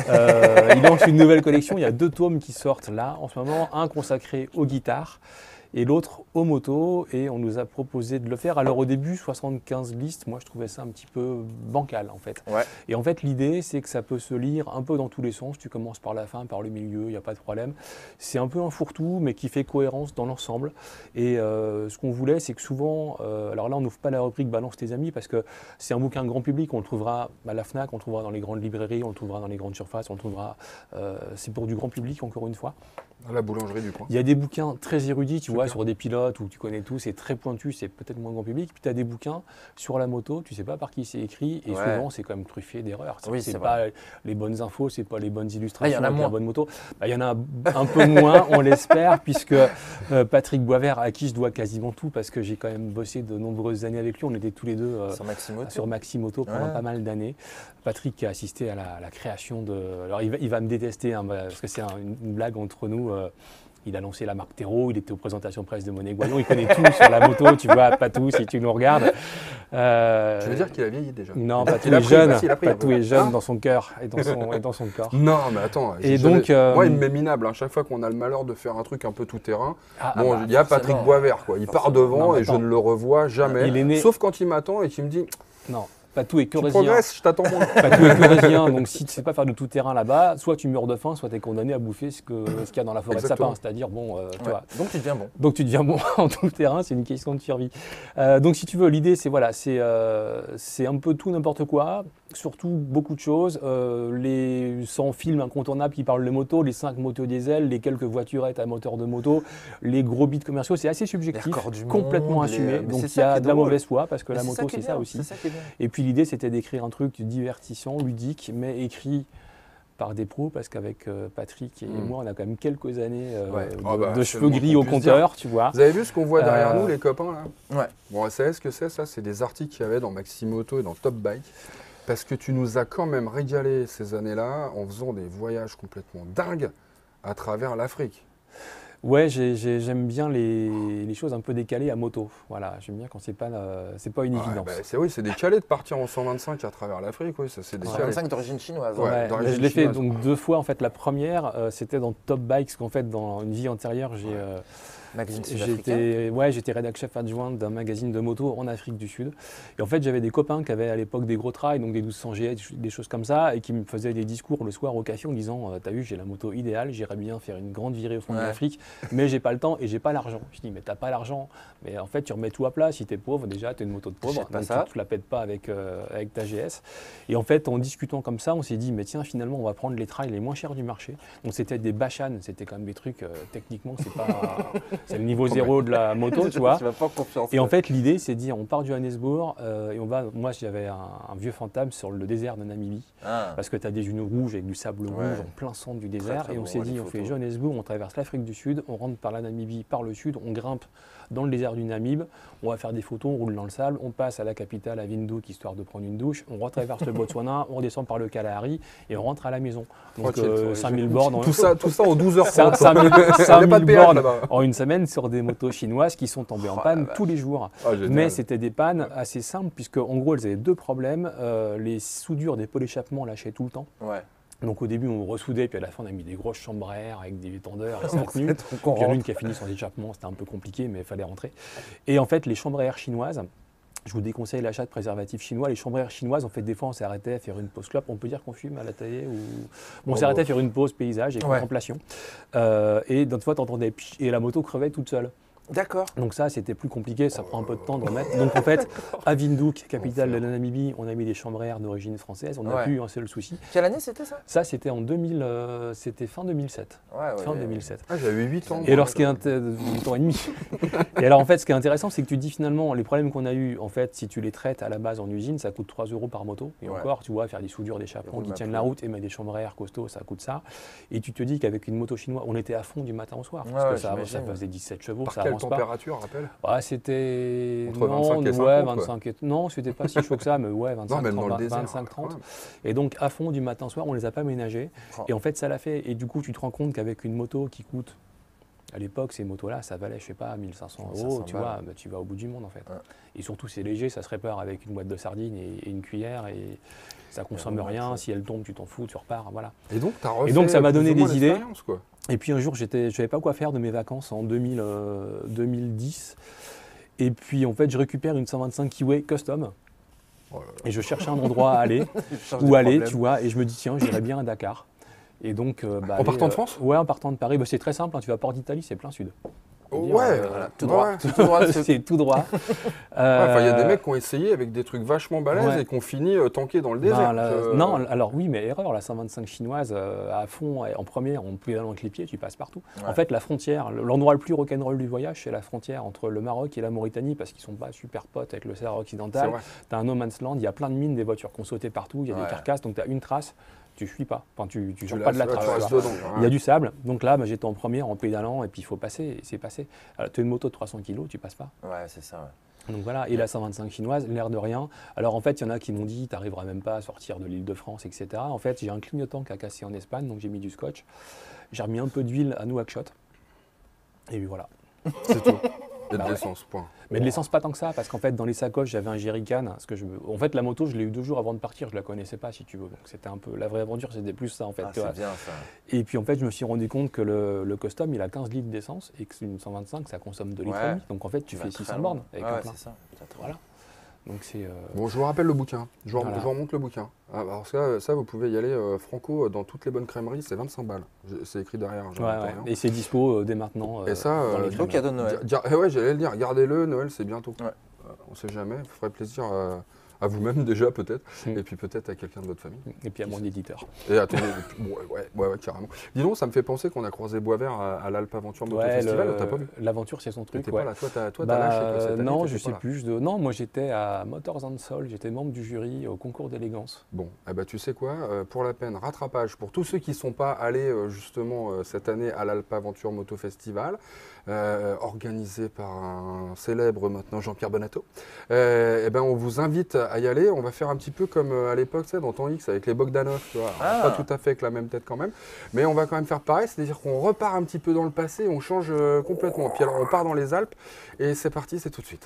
Euh, il lance une nouvelle collection. Il y a deux tomes qui sortent là en ce moment, un consacré aux guitares et l'autre aux motos, et on nous a proposé de le faire. Alors au début, soixante-quinze listes, moi je trouvais ça un petit peu bancal en fait. Ouais. Et en fait, l'idée, c'est que ça peut se lire un peu dans tous les sens. Tu commences par la fin, par le milieu, il n'y a pas de problème. C'est un peu un fourre-tout, mais qui fait cohérence dans l'ensemble. Et euh, ce qu'on voulait, c'est que souvent, euh, alors là, on n'ouvre pas la rubrique Balance tes amis, parce que c'est un bouquin grand public. On le trouvera à la FNAC, on le trouvera dans les grandes librairies, on le trouvera dans les grandes surfaces, on le trouvera. Euh, c'est pour du grand public, encore une fois. Dans la boulangerie du coin. Il y a des bouquins très érudits, tu vois, Super. sur des pilotes où tu connais tout, c'est très pointu, c'est peut-être moins grand public. Puis tu as des bouquins sur la moto, tu sais pas par qui c'est écrit, et Ouais. souvent c'est quand même truffé d'erreurs. C'est Oui, c'est c'est pas les bonnes infos, c'est pas les bonnes illustrations, Ah, il y en a avec moins. la bonne moto. Bah, il y en a un peu moins, on l'espère, puisque euh, Patrick Boisvert, à qui je dois quasiment tout, parce que j'ai quand même bossé de nombreuses années avec lui, on était tous les deux euh, Sur Maximoto. sur Maximoto pendant Ouais. pas mal d'années. Patrick a assisté à la, à la création de. Alors il va, il va me détester, hein, parce que c'est un- une, une blague entre nous. euh, Il a lancé la marque Terreau, il était aux présentations presse de Monet Goyon, il connaît tout sur la moto, tu vois, Patou, si tu nous regardes. Euh, Tu veux dire qu'il a vieilli déjà? Non, Il a- Patou il a est pris, jeune, bah si, il a pris un Patou peu. est jeune Hein dans son cœur et dans son, et dans son corps. Non, mais attends. j'ai Et jamais- donc, euh, Moi, il me met minable. À chaque fois qu'on a le malheur de faire un truc un peu tout-terrain, Ah, bon, bah, il y a Patrick forcément. Boisvert, quoi. Il part Forcément. devant Non, mais et je attends. ne le revois jamais. Il est né- Sauf quand il m'attend et qu'il me dit non, Patou est Tu corésien. progresses, je t'attends moins. Patou est corésien, donc si tu ne sais pas faire de tout terrain là-bas, soit tu meurs de faim, soit tu es condamné à bouffer ce que- ce qu'il y a dans la forêt Exactement. de sapin. C'est-à-dire, bon, euh, tu Ouais. vois, Donc tu deviens bon. donc tu deviens bon en tout terrain, c'est une question de survie. Euh, donc si tu veux, l'idée c'est voilà, c'est euh, c'est un peu tout n'importe quoi, surtout beaucoup de choses. Euh, les cent films incontournables qui parlent de moto, les cinq motos diesel, les quelques voiturettes à moteur de moto, les gros bits commerciaux, c'est assez subjectif, records du complètement monde, les- assumé. mais donc c'est il y ça qui a est de la drôle. mauvaise foi parce que Mais la c'est moto qui est c'est ça bien, aussi. C'est ça qui est bien. Et puis l'idée c'était d'écrire un truc divertissant, ludique, mais écrit par des pros, parce qu'avec euh, Patrick et Mm. moi, on a quand même quelques années euh, Ouais. de, Ah bah, de c'est cheveux le moins gris qu'on au puisse compteur, tu vois. Vous avez vu ce qu'on voit derrière Euh, nous, les copains, là? Ouais. Bon, vous savez ce que c'est, ça? C'est des articles qu'il y avait dans Maximoto et dans Top Bike. Parce que tu nous as quand même régalé ces années-là en faisant des voyages complètement dingues à travers l'Afrique. Ouais, j'ai- j'ai- j'aime bien les, les choses un peu décalées à moto. Voilà, j'aime bien quand c'est pas, euh, c'est pas une Ouais, évidence. bah, c'est oui, c'est décalé de partir en cent vingt-cinq à travers l'Afrique, oui, ça c'est décalé. vingt-cinq d'origine chinoise. Ouais. Ouais, d'origine mais je l'ai fait chinoise. donc deux fois. En fait, la première, euh, c'était dans Top Bike, parce qu'en fait, dans une vie antérieure, j'ai euh, Magazine sud-africain. J'étais ouais, j'étais rédac chef adjoint d'un magazine de moto en Afrique du Sud. Et en fait, j'avais des copains qui avaient à l'époque des gros trails, donc des douze cents G S, des choses comme ça, et qui me faisaient des discours le soir au café en disant euh, « T'as vu, j'ai la moto idéale, j'irais bien faire une grande virée au fond Ouais. de l'Afrique, mais j'ai pas le temps et j'ai pas l'argent. » Je dis « Mais t'as pas l'argent. Mais en fait, tu remets tout à plat. Si t'es pauvre, déjà, t'as une moto de pauvre, T'achètes pas donc ça. tu te la pètes pas avec, euh, avec ta G S. » Et en fait, en discutant comme ça, on s'est dit « Mais tiens, finalement, on va prendre les trails les moins chers du marché. » Donc c'était des Bachan, c'était quand même des trucs, euh, techniquement, c'est pas, c'est le niveau zéro de la moto, tu vois. Tu vas pas confiance. Et en fait, l'idée, c'est de dire, on part du Johannesburg euh, et on va. Moi, j'avais un, un vieux fantasme sur le désert de Namibie, Ah. parce que tu as des dunes rouges avec du sable Ouais. rouge en plein centre du désert. très et on beau, s'est ouais, dit, les on fait photos. Johannesburg, on traverse l'Afrique du Sud, on rentre par la Namibie, par le sud, on grimpe dans le désert du Namib, on va faire des photos, on roule dans le sable, on passe à la capitale, à Windhoek, histoire de prendre une douche, on retraverse le Botswana, on redescend par le Kalahari et on rentre à la maison. Donc Tranquille, euh, faut- cinq mille bornes. en- Tout ça, tout ça en douze heures cinq trente. mille Il y a pas de péage bornes là-bas. en une semaine sur des motos chinoises qui sont tombées en Oh la panne vache. tous les jours. Ah, génial. Mais c'était des pannes assez simples, puisque en gros, elles avaient deux problèmes. Euh, les soudures des pots d'échappement lâchaient tout le temps. Ouais. Donc au début, on ressoudait, puis à la fin, on a mis des grosses chambres à air avec des tendeurs et ça a Donc, tenu. on Puis il y en a rentre. une qui a fini sans échappement, c'était un peu compliqué, mais il fallait rentrer. Et en fait, les chambres à air chinoises, je vous déconseille l'achat de préservatifs chinois. Les chambres à air chinoises, en fait, des fois, on s'arrêtait à faire une pause clope. On peut dire qu'on fume à la taillée ou... Bon, on Oh, s'arrêtait à bon. faire une pause paysage et Ouais. contemplation. Euh, et d'autres fois, t'entendais pch, et la moto crevait toute seule. D'accord. Donc ça, c'était plus compliqué, ça prend un peu de temps de remettre. Donc en fait, à Windhoek, capitale de la Namibie, on a mis des chambres à air d'origine française. On n'a Ouais. plus eu un seul souci. Quelle année c'était ça? Ça, c'était en deux mille, euh, c'était fin deux mille sept. Ouais, ouais. Fin ouais. deux mille sept. Ah, j'avais huit ans. Et alors, ce qui est inté- huit ans et demi. Et alors, en fait, ce qui est intéressant, c'est que tu dis finalement, les problèmes qu'on a eus, en fait, si tu les traites à la base en usine, ça coûte trois euros par moto. Et Ouais. encore, tu vois, faire des soudures d'échappement roule qui ma tiennent pluie. la route et mettre des chambres à air costauds, ça coûte ça. Et tu te dis qu'avec une moto chinoise, on était à fond du matin au soir. Ouais, parce ouais, que ça, ça j'imagine. faisait dix-sept chevaux, Par ça quelle avance pas. température, rappelle Ouais, c'était. Entre non, vingt-cinq et ouais, cinquante, quoi. vingt-cinq et... Non, c'était pas si chaud que ça, mais ouais, Non, vingt-cinq, même dans le trente, désert. vingt-cinq, quand trente. même. Et donc, à fond du matin au soir, on les a pas ménagés. Oh. Et en fait, ça l'a fait. Et du coup, tu te rends compte qu'avec une moto qui coûte. À l'époque, ces motos-là, ça valait, je sais pas, mille cinq cents mille cinq euros. cents Tu balles. vois, bah, tu vas au bout du monde en fait. Ouais. Et surtout, c'est léger, ça se répare avec une boîte de sardines et, et une cuillère et ça consomme ouais, rien. ouais. Si elle tombe, tu t'en fous, tu repars, voilà. Et donc, t'as refait Et donc, ça m'a plus donné ou moins des idées. l'expérience, quoi. Et puis un jour, j'étais, je savais pas quoi faire de mes vacances en deux mille, euh, deux mille dix. Et puis en fait, je récupère une cent vingt-cinq Kiwi custom. Oh là là. Et je cherchais un endroit à aller, Je change où de aller, problème. tu vois. Et je me dis, tiens, j'irais bien à Dakar. Et donc, euh, bah, En aller, partant de euh, France Ouais, en partant de Paris. Bah, c'est très simple, hein, tu vas à Port d'Italie, c'est plein sud. Ouais, dire, euh, Voilà, tout droit. ouais. Tout, tout droit. c'est- c'est tout droit. Ouais, enfin, il y a des Euh, mecs qui ont essayé avec des trucs vachement balèzes ouais. et qui ont fini euh, tankés dans le ben, désert. la- Je- Non, alors oui, mais erreur, la cent vingt-cinq chinoise, euh, à fond, en première, on peut y aller avec les pieds, tu passes partout. Ouais. En fait, la frontière, l'endroit le plus rock'n'roll du voyage, c'est la frontière entre le Maroc et la Mauritanie, parce qu'ils sont pas super potes avec le Sahara C'est occidental. vrai. Tu as un no man's land, il y a plein de mines, des voitures qui ont sauté partout, il y a Ouais. des carcasses, donc tu as une trace, tu fuis pas, enfin, tu ne Tu sors pas de la laisses- trace. tu tu restes vois. dedans. Il y a du sable, donc là, bah, j'étais en première, en pédalant, et puis il faut passer, et c'est passé. Tu as une moto de trois cents kilos, tu passes pas. Ouais, c'est ça. Ouais. Donc voilà, et la cent vingt-cinq chinoise, l'air de rien. Alors en fait, il y en a qui m'ont dit, tu n'arriveras même pas à sortir de l'île de France, et cetera. En fait, j'ai un clignotant qui a cassé en Espagne, donc j'ai mis du scotch. J'ai remis un peu d'huile à Nouakchott. Et puis voilà. C'est tout. Et de Bah ouais. l'essence, point. Mais de l'essence pas tant que ça, parce qu'en fait, dans les sacoches, j'avais un jerrycan. Parce que je... En fait, la moto, je l'ai eu deux jours avant de partir, je la connaissais pas, si tu veux. Donc c'était un peu... La vraie aventure, c'était plus ça, en fait. Ah, tu vois. c'est bien ça. Et puis en fait, je me suis rendu compte que le, le custom, il a quinze litres d'essence, et que une cent vingt-cinq, ça consomme deux litres Ouais. et demi. Donc en fait, tu vas fais très six cents loin. bornes avec Ouais, un ouais, plein. c'est ça. T'as trop- Voilà. Donc c'est... euh, Bon, je vous rappelle le bouquin. Je vous, Voilà. je vous remonte le bouquin. Ah, alors ça, ça, vous pouvez y aller euh, franco dans toutes les bonnes crèmeries, c'est vingt-cinq balles. Je- C'est écrit derrière. j'en Ouais, entends ouais. rien. Et c'est dispo euh, dès maintenant. Et euh, ça, dans euh, les dis- Beau crèmeries. cadeau de Noël. Ga- ga- ouais, j'allais le dire, gardez-le, Noël c'est bientôt. Ouais. Euh, on sait jamais, vous ferez plaisir à, à vous-même déjà peut-être, Mm. et puis peut-être à quelqu'un de votre famille. Et puis à mon éditeur. Et attendez, et puis- ouais, ouais, ouais, ouais, carrément. Dis donc, ça me fait penser qu'on a croisé Boisvert à, à l'Alpe Aventure Moto Ouais, Festival, le- t'as pas vu? l'aventure, c'est son truc. T'étais Ouais. pas là, toi t'as toi, Bah, t'as lâché quoi, cette année, non, t'étais je pas sais là. plus. Je- Non, moi j'étais à Motors and Soul, j'étais membre du jury au concours d'élégance. Bon, eh ben, tu sais quoi, euh, pour la peine, rattrapage pour tous ceux qui ne sont pas allés euh, justement euh, cette année à l'Alpe Aventure Moto Festival, euh, organisé par un célèbre maintenant Jean-Pierre Bonato. Euh, eh ben, on vous invite à y aller. On va faire un petit peu comme euh, à l'époque, tu sais, dans Temps X avec les Bogdanov, tu vois. Alors, Ah. pas tout à fait avec la même tête quand même, mais on va quand même faire pareil, c'est-à-dire qu'on repart un petit peu dans le passé, on change euh, complètement. Puis alors on part dans les Alpes et c'est parti, c'est tout de suite.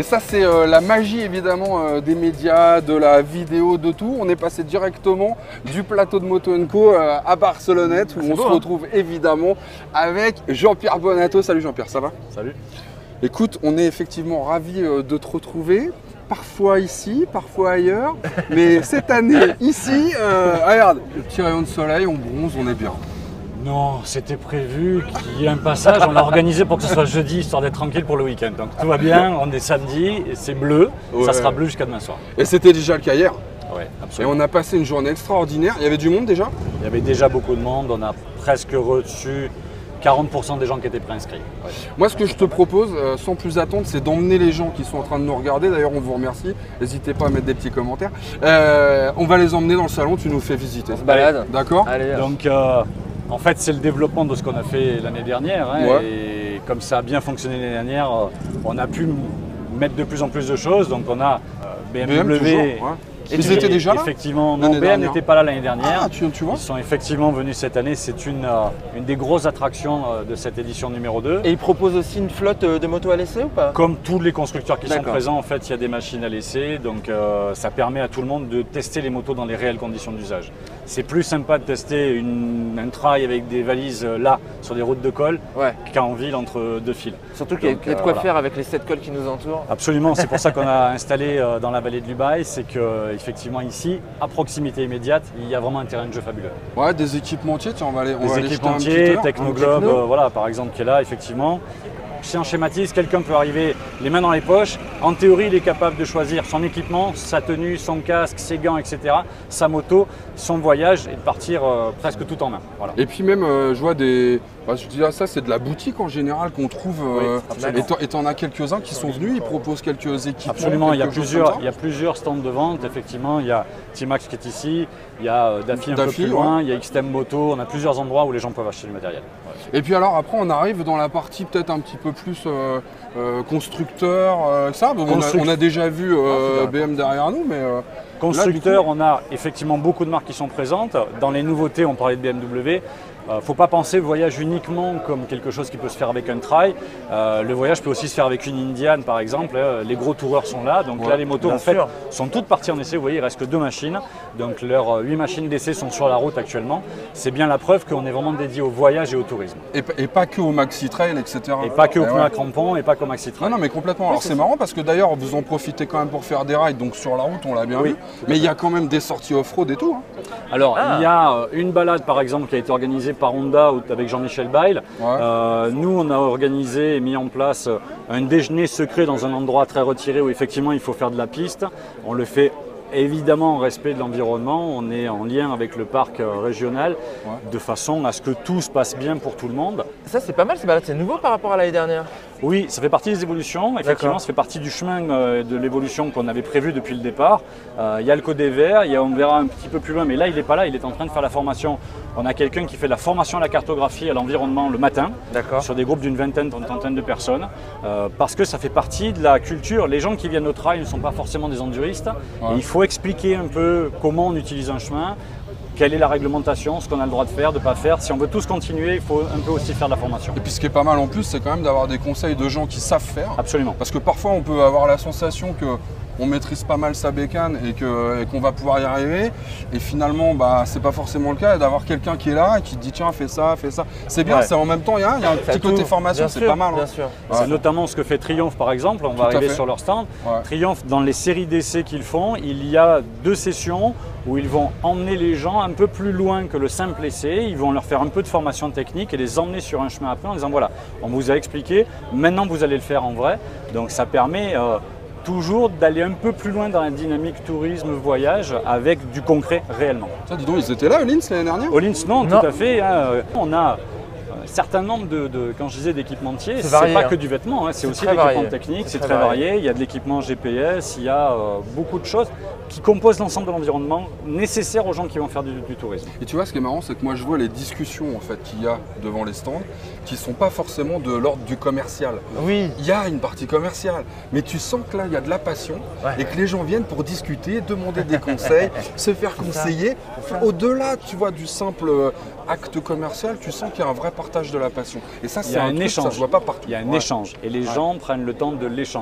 ça, c'est euh, la magie évidemment euh, des médias, de la vidéo, de tout. On est passé directement du plateau de Moto and Co euh, à Barcelonnette où on beau, se hein. retrouve évidemment avec Jean-Pierre Bonato. Salut Jean-Pierre, ça va? Salut. Écoute, on est effectivement ravis euh, de te retrouver. Parfois ici, parfois ailleurs. Mais cette année, ici, euh, regarde, le petit rayon de soleil, on bronze, on est bien. Non, c'était prévu qu'il y ait un passage. On l'a organisé pour que ce soit jeudi, histoire d'être tranquille pour le week-end. Donc tout va bien, on est samedi, et c'est bleu. Ouais. Ça sera bleu jusqu'à demain soir. Et c'était déjà le cas hier. Oui, Et absolument. on a passé une journée extraordinaire. Il y avait du monde déjà? Il y avait déjà beaucoup de monde. On a presque reçu quarante pour cent des gens qui étaient préinscrits. Ouais. Moi, ce que je te propose, euh, sans plus attendre, c'est d'emmener les gens qui sont en train de nous regarder. D'ailleurs, on vous remercie. N'hésitez pas à mettre des petits commentaires. Euh, on va les emmener dans le salon. Tu nous fais visiter. On se balade. D'accord? Allez, Donc euh, en fait, c'est le développement de ce qu'on a fait l'année dernière. Hein, Ouais. Et comme ça a bien fonctionné l'année dernière, euh, on a pu mettre de plus en plus de choses. Donc on a euh, B M W. B M toujours, ouais. Et Ils puis, étaient déjà là? Effectivement, non, L'année B M dernière. n'était pas là l'année dernière. Ah, tu, tu vois? Ils sont effectivement venus cette année. C'est une, euh, une des grosses attractions euh, de cette édition numéro deux. Et ils proposent aussi une flotte euh, de motos à l'essai ou pas? Comme tous les constructeurs qui sont D'accord. présents, en fait, il y a des machines à l'essai. Donc euh, ça permet à tout le monde de tester les motos dans les réelles conditions d'usage. C'est plus sympa de tester une, un trail avec des valises euh, là, sur des routes de colle, Ouais. qu'en ville entre deux fils. Surtout qu'il y a Donc, il y a de euh, quoi voilà. faire avec les sept cols qui nous entourent. Absolument, c'est pour ça qu'on a installé euh, dans la vallée de l'Ubaye, c'est qu'effectivement ici, à proximité immédiate, il y a vraiment un terrain de jeu fabuleux. Ouais, des équipementiers. Tiens, on va aller, on va Des aller jeter un petit équipementiers, œil, un Technoglobe, petit- euh, voilà, par exemple, qui est là, effectivement. Si on schématise, quelqu'un peut arriver les mains dans les poches. En théorie, il est capable de choisir son équipement, sa tenue, son casque, ses gants, et cetera, sa moto, son voyage et de partir euh, presque tout en main. Voilà. Et puis même, euh, je vois des... Bah, je dirais ça, c'est de la boutique en général qu'on trouve. euh, Oui, absolument. et t'en- et t'en as quelques-uns qui sont venus, ils proposent quelques équipements. Absolument, il y, a quelque chose plusieurs, comme il y a plusieurs stands de vente, effectivement. Il y a T-Max qui est ici, il y a euh, Daffy un peu Daffy, plus loin, il y a X T M Moto, on a plusieurs endroits où les gens peuvent acheter du matériel. Ouais. Et puis alors après on arrive dans la partie peut-être un petit peu plus euh, euh, constructeur, euh, ça. Bon, on, a, Construct- on a déjà vu euh, Ah, B M derrière nous, mais euh, Constructeurs, on a effectivement beaucoup de marques qui sont présentes. Dans les nouveautés, on parlait de B M W. Il ne faut pas penser le voyage uniquement comme quelque chose qui peut se faire avec un trail. Euh, le voyage peut aussi se faire avec une Indian par exemple. Euh, les gros toureurs sont là. Donc Ouais, là, les motos bien en fait sûr. sont toutes parties en essai. Vous voyez, il reste que deux machines. Donc leurs huit machines d'essai sont sur la route actuellement. C'est bien la preuve qu'on est vraiment dédié au voyage et au tourisme. et, p- et pas que au maxi trail, et cetera. Et pas que au Eh pneu ouais. à crampons et pas qu'au maxi trail. Non, non, mais complètement. Alors c'est marrant parce que d'ailleurs vous en profitez quand même pour faire des rides, donc sur la route on l'a bien Oui, vu. Mais il y a quand même des sorties off-road et tout. hein. Alors, Ah. il y a euh, une balade par exemple qui a été organisée par Honda ou- avec Jean-Michel Bayle. Ouais. Euh, nous, on a organisé et mis en place euh, un déjeuner secret dans un endroit très retiré où effectivement il faut faire de la piste. On le fait évidemment en respect de l'environnement. On est en lien avec le parc euh, régional Ouais. de façon à ce que tout se passe bien pour tout le monde. Ça, c'est pas mal ces balades. C'est nouveau par rapport à l'année dernière. Oui, ça fait partie des évolutions. Effectivement, D'accord. ça fait partie du chemin euh, de l'évolution qu'on avait prévu depuis le départ. Euh, il y a le code des verts, il y a, on verra un petit peu plus loin, mais là, il n'est pas là, il est en train de faire la formation. On a quelqu'un qui fait la formation à la cartographie, à l'environnement le matin, D'accord. sur des groupes d'une vingtaine, d'une trentaine de personnes, euh, parce que ça fait partie de la culture. Les gens qui viennent au trail ne sont pas forcément des enduristes. Ouais. Et il faut expliquer un peu comment on utilise un chemin, quelle est la réglementation, ce qu'on a le droit de faire, de ne pas faire. Si on veut tous continuer, il faut un peu aussi faire de la formation. Et puis ce qui est pas mal en plus, c'est quand même d'avoir des conseils de gens qui savent faire. Absolument. Parce que parfois on peut avoir la sensation que on maîtrise pas mal sa bécane et que- et qu'on va pouvoir y arriver. Et finalement, bah, c'est pas forcément le cas. Et d'avoir quelqu'un qui est là et qui te dit tiens, fais ça, fais ça. C'est bien, Ouais. c'est en même temps, il y a, il y a un Ça petit côté t'ouvre, formation, bien c'est sûr, pas mal. hein. Bien sûr. Ouais. C'est notamment ce que fait Triomphe par exemple, on Tout va à arriver fait. sur leur stand. Ouais. Triomphe, dans les séries d'essais qu'ils font, il y a deux sessions où ils vont emmener les gens un peu plus loin que le simple essai. Ils vont leur faire un peu de formation technique et les emmener sur un chemin après en disant voilà, on vous a expliqué, maintenant vous allez le faire en vrai. Donc ça permet euh, toujours d'aller un peu plus loin dans la dynamique tourisme-voyage avec du concret réellement. Ça, dis donc, ils étaient là, Lins, l'année dernière Au Lins, non, Non. tout à fait. hein. On a un certain nombre de, de- quand je disais d'équipementiers, C'est c'est varié, pas hein. que du vêtement, hein, c'est C'est aussi très l'équipement varié. technique, C'est c'est très très varié. varié. Il y a de l'équipement G P S, il y a euh, beaucoup de choses qui composent l'ensemble de l'environnement nécessaire aux gens qui vont faire du, du tourisme. Et tu vois, ce qui est marrant, c'est que moi je vois les discussions en fait qu'il y a devant les stands qui sont pas forcément de l'ordre du commercial. Oui. Il y a une partie commerciale, mais tu sens que là il y a de la passion Ouais. et que les gens viennent pour discuter, demander des conseils, se faire conseiller. Au-delà, tu vois, du simple euh, acte commercial, tu sens qu'il y a un vrai partage de la passion. Et ça, Il y c'est a un un truc, ça échange. se voit pas partout. Il y a un Ouais. échange et les gens prennent le temps de l'échange.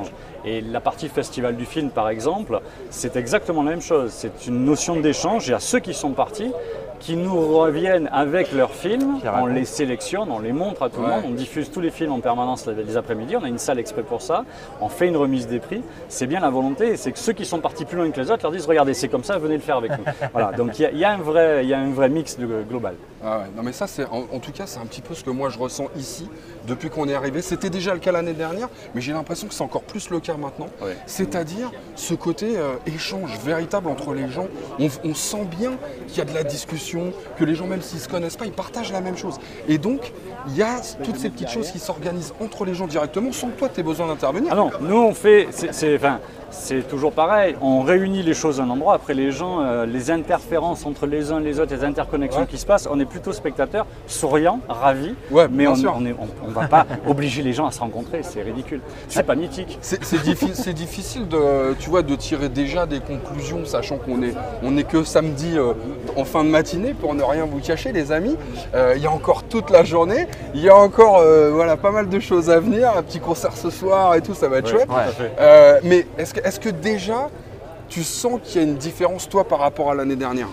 Et la partie festival du film, par exemple, c'est exactement la même chose. C'est une notion d'échange. Il y a ceux qui sont partis, qui nous reviennent avec leurs films, on les sélectionne, on les montre à tout le Ouais. monde, on diffuse tous les films en permanence les après-midi, on a une salle exprès pour ça, on fait une remise des prix. C'est bien la volonté, c'est que ceux qui sont partis plus loin que les autres leur disent regardez, c'est comme ça, venez le faire avec nous. Voilà, donc il y, y a un vrai, il y a un vrai mix de, global. Ah ouais, non mais ça c'est en, en tout cas c'est un petit peu ce que moi je ressens ici depuis qu'on est arrivé. C'était déjà le cas l'année dernière, mais j'ai l'impression que c'est encore plus le cas maintenant. Ouais. C'est-à-dire ce côté euh, échange véritable entre les gens. On, on sent bien qu'il y a de la discussion, que les gens même s'ils se connaissent pas, ils partagent la même chose. Et donc il y a toutes ces petites choses qui s'organisent entre les gens directement sans que toi tu aies besoin d'intervenir. Ah non, nous on fait, c'est, c'est, enfin, c'est toujours pareil, on réunit les choses à un endroit, après les gens, euh, les interférences entre les uns et les autres, les interconnexions Ouais. qui se passent, on est plutôt spectateurs, souriants, ravis, Ouais, mais bien on sûr. on est- on- on va pas obliger les gens à se rencontrer, c'est ridicule, c'est pas mythique. C'est c'est diffi- c'est difficile de, tu vois, de tirer déjà des conclusions, sachant qu'on est, on est que samedi euh, en fin de matinée, pour ne rien vous cacher, les amis. Euh, Il y a encore toute la journée, il y a encore euh, voilà, pas mal de choses à venir, un petit concert ce soir et tout, ça va être Ouais, chouette. tout à fait. Euh, mais est-ce que, est-ce que déjà, tu sens qu'il y a une différence, toi, par rapport à l'année dernière?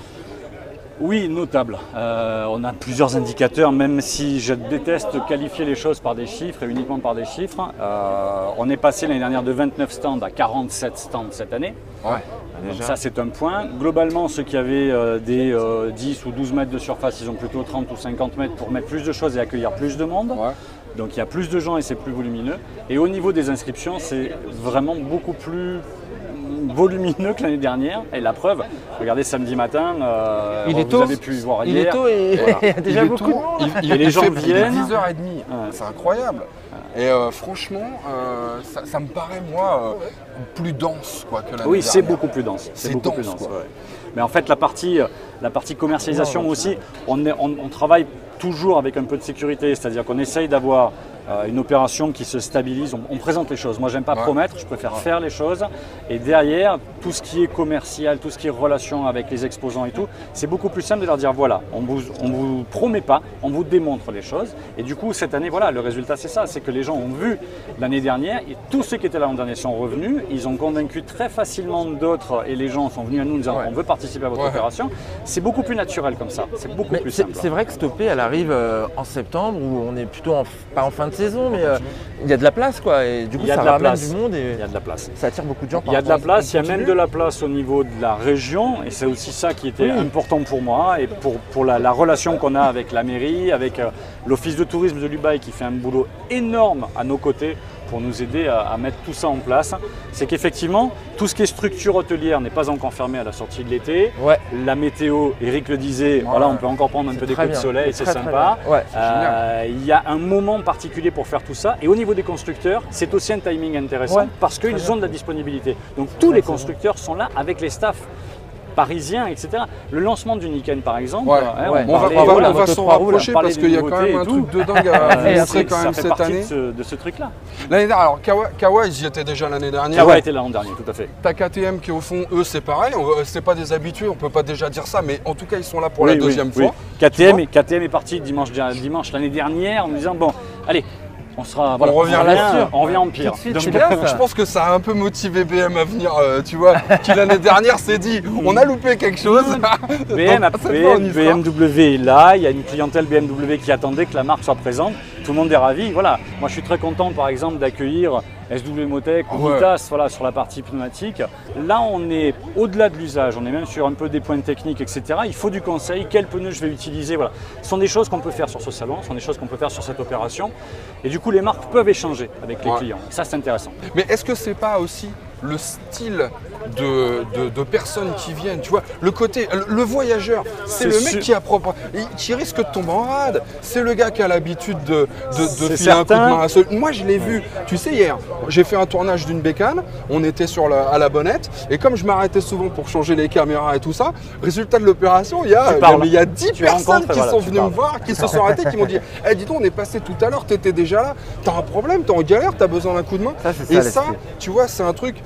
Oui, notable. Euh, on a plusieurs indicateurs, même si je déteste qualifier les choses par des chiffres et uniquement par des chiffres. Euh, on est passé l'année dernière de vingt-neuf stands à quarante-sept stands cette année. Ouais. Donc ça c'est un point. Globalement, ceux qui avaient euh, des euh, dix ou douze mètres de surface, ils ont plutôt trente ou cinquante mètres pour mettre plus de choses et accueillir plus de monde. Ouais. Donc il y a plus de gens et c'est plus volumineux. Et au niveau des inscriptions, c'est vraiment beaucoup plus volumineux que l'année dernière. Et la preuve, regardez samedi matin, euh, Il est vous tôt, avez pu voir il hier. est tôt et Voilà. il y a déjà Il est beaucoup tôt, de monde. il- il- Et les il gens fait- viennent. Il est dix heures trente, Ouais. c'est incroyable. Et euh, franchement, euh, ça, ça me paraît, moi, euh, plus dense quoi, que l'année Oui, c'est dernière. beaucoup plus dense. C'est beaucoup dense, plus dense. quoi. ouais. Mais en fait, la partie, la partie commercialisation aussi, on, est- on- on travaille toujours avec un peu de sécurité, c'est-à-dire qu'on essaye d'avoir euh, une opération qui se stabilise. On, on présente les choses. Moi, j'aime pas Ouais. promettre, je préfère faire les choses. Et derrière, tout ce qui est commercial, tout ce qui est relation avec les exposants et tout, c'est beaucoup plus simple de leur dire voilà, on vous, on vous promet pas, on vous démontre les choses. Et du coup, cette année, voilà, le résultat, c'est ça, c'est que les gens ont vu l'année dernière et tous ceux qui étaient là l'an dernier sont revenus. Ils ont convaincu très facilement d'autres et les gens sont venus à nous en disant Ouais. on veut participer à votre Ouais. opération. C'est beaucoup plus naturel comme ça. C'est beaucoup Mais plus c'est simple. c'est vrai que Stoppé, elle arrive euh, en septembre où on est plutôt en, pas en fin de saison, mais euh, il y a de la place quoi. Et du coup, Il y a ça de la ramène place. du monde et Il y a de la place. ça attire beaucoup de gens. Il y a par de la rapport- place, il y a on même continue de la place au niveau de la région et c'est aussi ça qui était Oui. important pour moi et pour, pour la, la relation qu'on a avec la mairie, avec euh, l'office de tourisme de Lubaï qui fait un boulot énorme à nos côtés pour nous aider à, à mettre tout ça en place. C'est qu'effectivement, tout ce qui est structure hôtelière n'est pas encore fermé à la sortie de l'été. Ouais. La météo, Eric le disait, voilà, on peut encore prendre un C'est peu des très coups de bien. soleil, C'est c'est très, très sympa. bien. Ouais. Euh, Il y a un moment particulier pour faire tout ça. Et au niveau des constructeurs, c'est aussi un timing intéressant Ouais, parce qu'ils bien. ont de la disponibilité. Donc tous vrai, les c'est vrai. constructeurs sont là avec les staffs parisiens, et cetera. Le lancement du Niken, par exemple, Ouais. hein, Ouais. on On va, parlait, on va- voilà, on va moto s'en trois roues, là. rapprocher On parlait parce des qu'il y a quand même nouveautés un et truc tout. de dingue à vous Euh, montrer c'est- quand ça même fait cette partie année. de ce, de ce truc-là. L'année dernière, alors Kawa, Kawa, ils y étaient déjà l'année dernière. Kawa était là l'an dernier, tout à fait. T'as K T M qui au fond, eux c'est pareil, on va- c'est pas des habitués, on peut pas déjà dire ça, mais en tout cas ils sont là pour Oui, la oui, deuxième oui. fois. K T M, Tu est- K T M est parti dimanche, dimanche l'année dernière en nous disant bon, allez, on sera, voilà, revient on là-dessus. on revient en pire. Tout de suite, Donc, c'est bien ça. Je pense que ça a un peu motivé B M à venir, euh, tu vois, qui l'année dernière s'est dit on a loupé quelque chose. B M, a- Donc, cette fois, on y B sera. M W est là, il y a une clientèle B M W qui attendait que la marque soit présente. Tout le monde est ravi. Voilà. Moi, je suis très content, par exemple, d'accueillir S W Motec ou Ouais. Mitas, voilà, sur la partie pneumatique. Là, on est au-delà de l'usage. On est même sur un peu des points techniques, et cetera. Il faut du conseil. Quel pneu je vais utiliser, voilà. Ce sont des choses qu'on peut faire sur ce salon, ce sont des choses qu'on peut faire sur cette opération. Et du coup, les marques peuvent échanger avec les Ouais. clients. Ça, c'est intéressant. Mais est-ce que c'est pas aussi le style de, de- de personnes qui viennent, tu vois, le côté, le, le voyageur, c'est C'est le mec sûr. qui a propre, qui risque de tomber en rade, c'est le gars qui a l'habitude de, de, de C'est filer un coup de certain. main à ceux. Moi je l'ai vu, tu sais hier, j'ai fait un tournage d'une bécane, on était sur la, à la bonnette, et comme je m'arrêtais souvent pour changer les caméras et tout ça, résultat de l'opération, il y a, Tu il y a- parles. mais il y a dix Tu personnes rencontres, qui voilà, sont tu venues me parles. voir, qui se sont arrêtées, qui m'ont dit, eh dis donc on est passé tout à l'heure, t'étais déjà là, t'as un problème, t'es en galère, t'as besoin d'un coup de main. Ça, c'est ça, Et l'esprit. ça, tu vois, c'est un truc.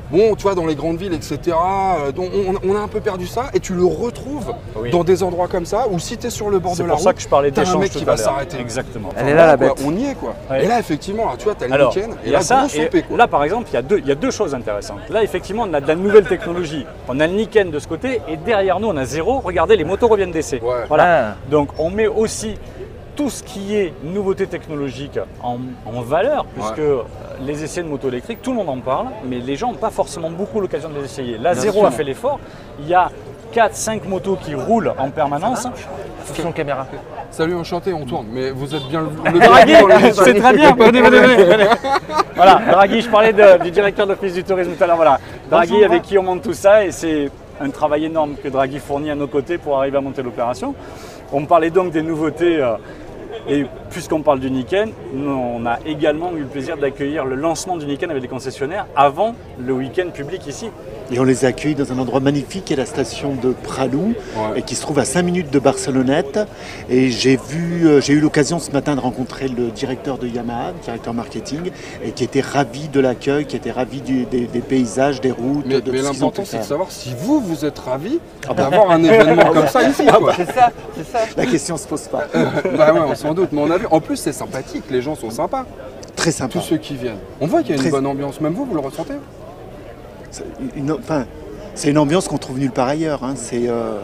bon, tu vois, dans les grandes villes, et cetera, euh, dont on, on a un peu perdu ça, et tu le retrouves Oui. dans des endroits comme ça, où si tu es sur le bord de C'est la pour route, ça que je parlais t'as un d'échange mec tout qui à va l'heure. s'arrêter. Exactement. Elle est là, la Quoi, bête. on y est, quoi. Ouais. Et là, effectivement, là, tu vois, tu as le Alors, week-end, il et y a là, ça, grosse et O P, quoi. là par exemple, il y, a deux, il y a deux choses intéressantes. Là, effectivement, on a de la nouvelle technologie. On a le Niken de ce côté, et derrière nous, on a zéro. Regardez, les motos reviennent d'essai. Ouais. Voilà. Ah. Donc, on met aussi tout ce qui est nouveauté technologique en, en valeur, puisque euh, les essais de moto électriques, tout le monde en parle, mais les gens n'ont pas forcément beaucoup l'occasion de les essayer. Là, Bien Zéro sûr. a fait l'effort. Il y a quatre cinq motos qui roulent en permanence. Son caméra. Salut, enchanté, on tourne, mais vous êtes bien le, le Draghi, bienvenu dans l'émission. c'est très bien. Venez, venez, venez, venez. Voilà, Draghi, je parlais de- du directeur de l'Office du tourisme tout à l'heure. Voilà, Draghi Bonjour. avec qui on monte tout ça, et c'est un travail énorme que Draghi fournit à nos côtés pour arriver à monter l'opération. On parlait donc des nouveautés. euh, Et puisqu'on parle du Niken, nous, on a également eu le plaisir d'accueillir le lancement du Niken avec les concessionnaires avant le week-end public ici. Et on les accueille dans un endroit magnifique qui est la station de Pralou, Ouais. et qui se trouve à cinq minutes de Barcelonnette. Et j'ai vu, euh, j'ai eu l'occasion ce matin de rencontrer le directeur de Yamaha, le directeur marketing, et qui était ravi de l'accueil, qui était ravi du- des, des paysages, des routes. Mais, de mais tout ce qu'ils ont l'important, pu c'est de faire. savoir si vous, vous êtes ravis d'avoir un événement comme ça ici, quoi. C'est ça, c'est ça. La question se pose pas. Bah ouais, on s'en doute, mais on a vu. En plus, c'est sympathique, les gens sont sympas, Très sympa. tous ceux qui viennent. On voit qu'il y a une Très- bonne ambiance, même vous, vous le ressentez? C'est une, enfin, c'est une ambiance qu'on trouve nulle part ailleurs. Hein. C'est euh,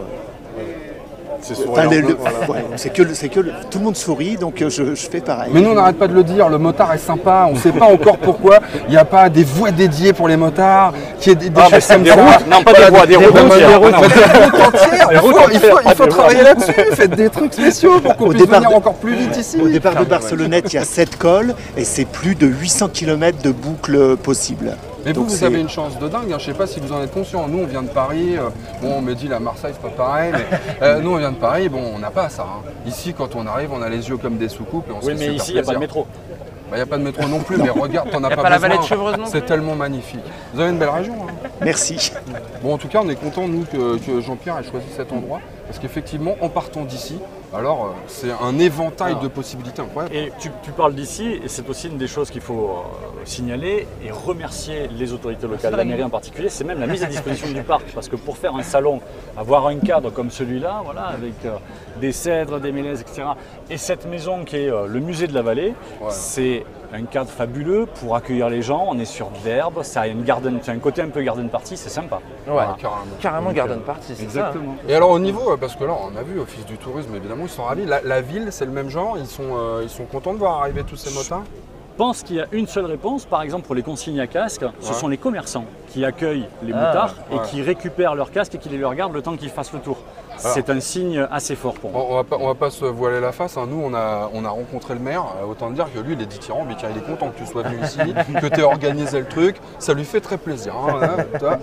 C'est enfin, le- le- ouais, c'est que, le- c'est que le- tout le monde sourit, donc euh, je, je fais pareil. Mais nous, on n'arrête pas de le dire, le motard est sympa, on ne sait pas encore pourquoi il n'y a pas des voies dédiées pour les motards, qui est des, des Ah, choses bah, comme des ça. routes. Non, pas des voies, des routes routes, entières. des routes, Non. des routes entières. Des Il routes faut, il faut, entières, il pas faut des travailler voies. là-dessus, faites des trucs spéciaux pour qu'on Au puisse départ venir de- encore plus vite ici. Au départ de Barcelonnette, il y a sept cols et c'est plus de huit cents kilomètres de boucles possibles. Mais vous, Donc vous c'est- avez une chance de dingue, hein. Je ne sais pas si vous en êtes conscient. Nous, on vient de Paris. euh, bon, on me dit la Marseille, c'est pas pareil. Mais euh, nous, on vient de Paris. Bon, on n'a pas ça. hein. Ici, quand on arrive, on a les yeux comme des soucoupes et on se Oui, fait mais super ici, il n'y a pas de plaisir. métro. Il n'y a pas de métro non plus, mais regarde, t'en as Y a pas, pas la besoin. vallée de Chevreuse non C'est plus tellement magnifique. Vous avez une belle région. hein. Merci. Bon, en tout cas, on est content, nous, que, que Jean-Pierre ait choisi cet endroit. Parce qu'effectivement, en partant d'ici, alors, euh, c'est un éventail Alors, de possibilités incroyables. Et tu, tu parles d'ici, et c'est aussi une des choses qu'il faut euh, signaler et remercier les autorités locales, la mairie en particulier, c'est même la mise à disposition du parc. Parce que pour faire un salon, avoir un cadre comme celui-là, voilà, avec euh, des cèdres, des mélèzes, et cetera, et cette maison qui est euh, le musée de la vallée, Ouais. c'est un cadre fabuleux pour accueillir les gens. On est sur de l'herbe, ça a une garden, c'est un côté un peu garden party, c'est sympa. Ouais, Voilà, carrément. carrément Donc, Garden euh, Party, c'est ça. Exactement. Et alors au niveau, euh, parce que là on a vu Office du tourisme évidemment, ils sont ravis. La, la ville c'est le même genre, ils sont, euh, ils sont contents de voir arriver tous ces motards. Je pense qu'il y a une seule réponse, par exemple pour les consignes à casque, ce Ouais. sont les commerçants qui accueillent les Ah, motards et ouais. qui récupèrent leurs casques et qui les leur gardent le temps qu'ils fassent le tour. C'est un signe assez fort pour moi. On, on va pas, on va pas se voiler la face, hein. Nous on a, on a rencontré le maire, euh, autant dire que lui il est dithyrambique, hein. Il est content que tu sois venu ici, que tu aies organisé le truc, ça lui fait très plaisir. hein, hein, toi.